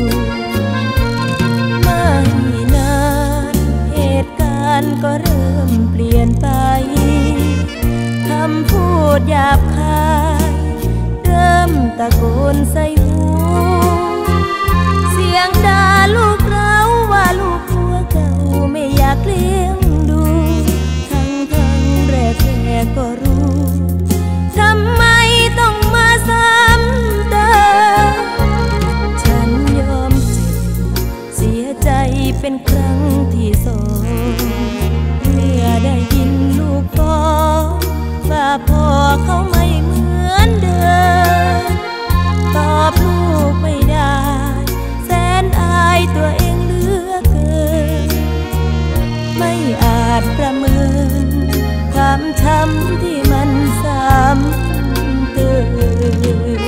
ไม่นานเหตุการณ์ก็เริ่มเปลี่ยนไปคำพูดหยาบคายเริ่มตะโกนใส่หูเสียงด่าลูกเราว่าลูกผัวเก่าไม่อยากเลี้ยงดูทั้งแรกก็รู้ทำไมต้องมาซ้ำเติมฉันยอมเจ็บเสียใจเป็นครั้งที่สองเมื่อได้ยินลูกฟ้องว่าพ่อเขาไม่เหมือนเดิมตอบลูกไม่ได้แสนอายตัวเองเหลือเกินไม่อาจประเมินความช้ำที่มันซ้ำเติม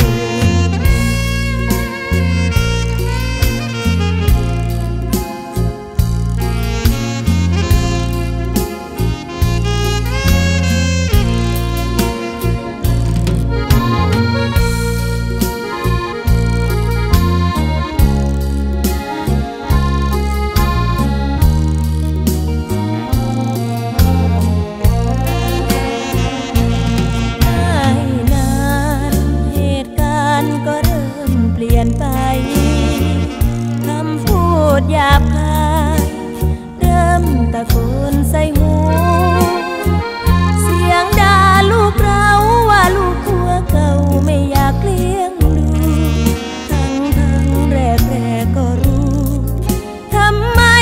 หยาบคายเริ่มตะโกนใส่หูเสียงด่าลูกเราว่าลูกผัวเก่าไม่อยากเลี้ยงดูทั้งแรกก็รู้ทำไม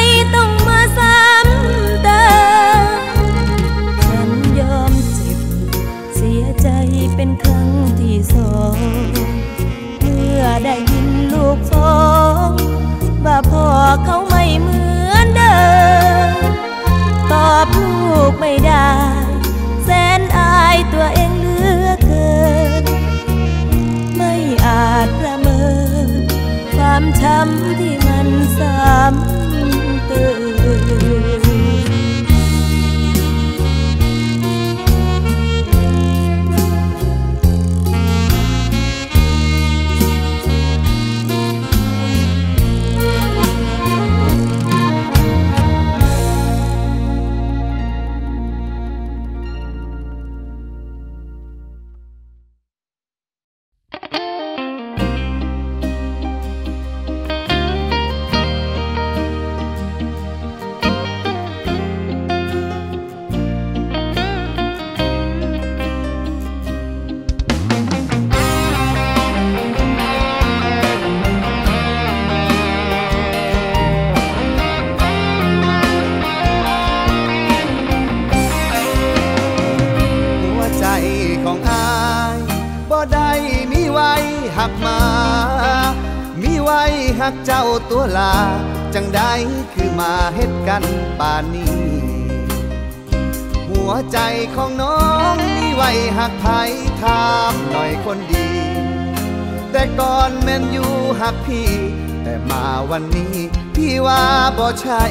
หักเจ้าตัวลาจังได้คือมาเฮ็ดกันป่านนี้หัวใจของน้องมีไว้หักไผถามหน่อยคนดีแต่ก่อนแม่นอยู่หักพี่แต่มาวันนี้พี่ว่าบ่ใช่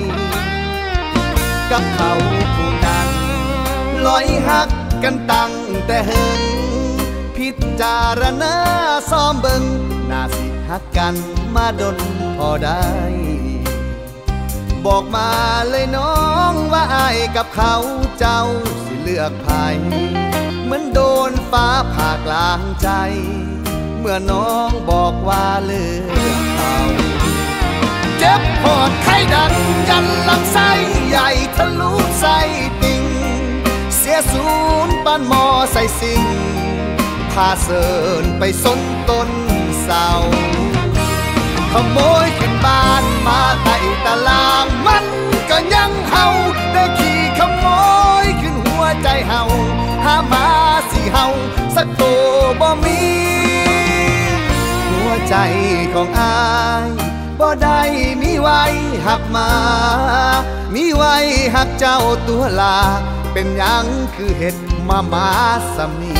กับเขาผู้นั้นลอยหักกันตั้งแต่เฮิงพิจารณาซ้อมเบิ่งน่าสิหักกันมาดนพอได้บอกมาเลยน้องว่าอายกับเขาเจ้าสิเลือกไผเหมือนโดนฟ้าผ่ากลางใจเมื่อน้องบอกว่าเลือกเขาเจ็บปวดไข้ดันยันลำไส้ใหญ่ทะลุไส้ติ่งเสียศูนย์ปานหมอใส่สิ่งพาเสินไปสนต้นเสาขโมยขึ้นบ้านมาไต่ตารางมันก็ยังเห่าได้ขี่ขโมยขึ้นหัวใจเห่าหามาสิเห่าสักตัวบ่มีหัวใจของอายบ่ได้มีไว้หักมามีไว้หักเจ้าตัวลาเป็นหยังคือเห็ดมาสำนี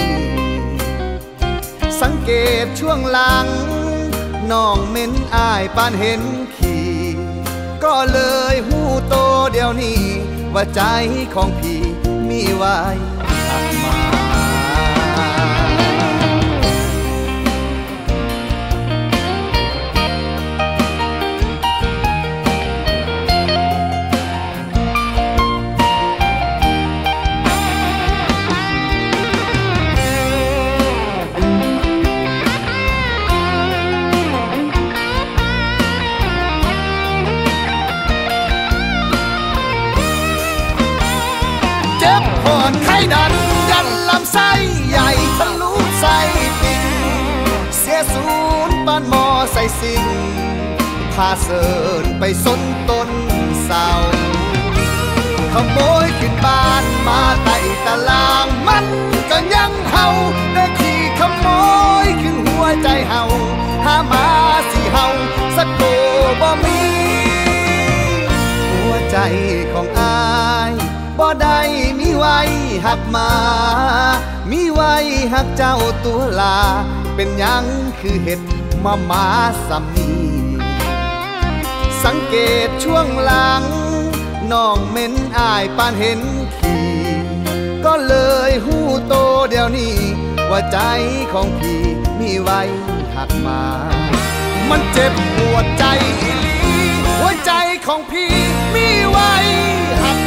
สังเกตช่วงหลังน้องเม้นอายปานเห็นขี่ก็เลยหูโตเดี๋ยวนี้ว่าใจของพี่มีไว้หักมาไข้ดันยันลำไส้ใหญ่ทะลุไส้ติ่งเสียศูนย์ปานหมอใส่สิ่งพาเสินไปสนต้นเสาขโมยขึ้นบ้านมาไต่ตารางมันก็ยังเห่าได้ขี่ขโมยขึ้นหัวใจเห่าหามาสิเห่าสักตัวบ่มีหัวใจของอายบ่ได้มีไว้หักมามีไว้หักเจ้าตัวลาเป็นหยังคือเห็ดมาสำนีสังเกตช่วงหลังน้องเม้นอายปานเห็นขี่ก็เลยหูโตเดี๋ยวนี้ว่าใจของพี่มีไว้หักมามันเจ็บปวดใจอีหลีหัวใจของพี่มีไว้หัก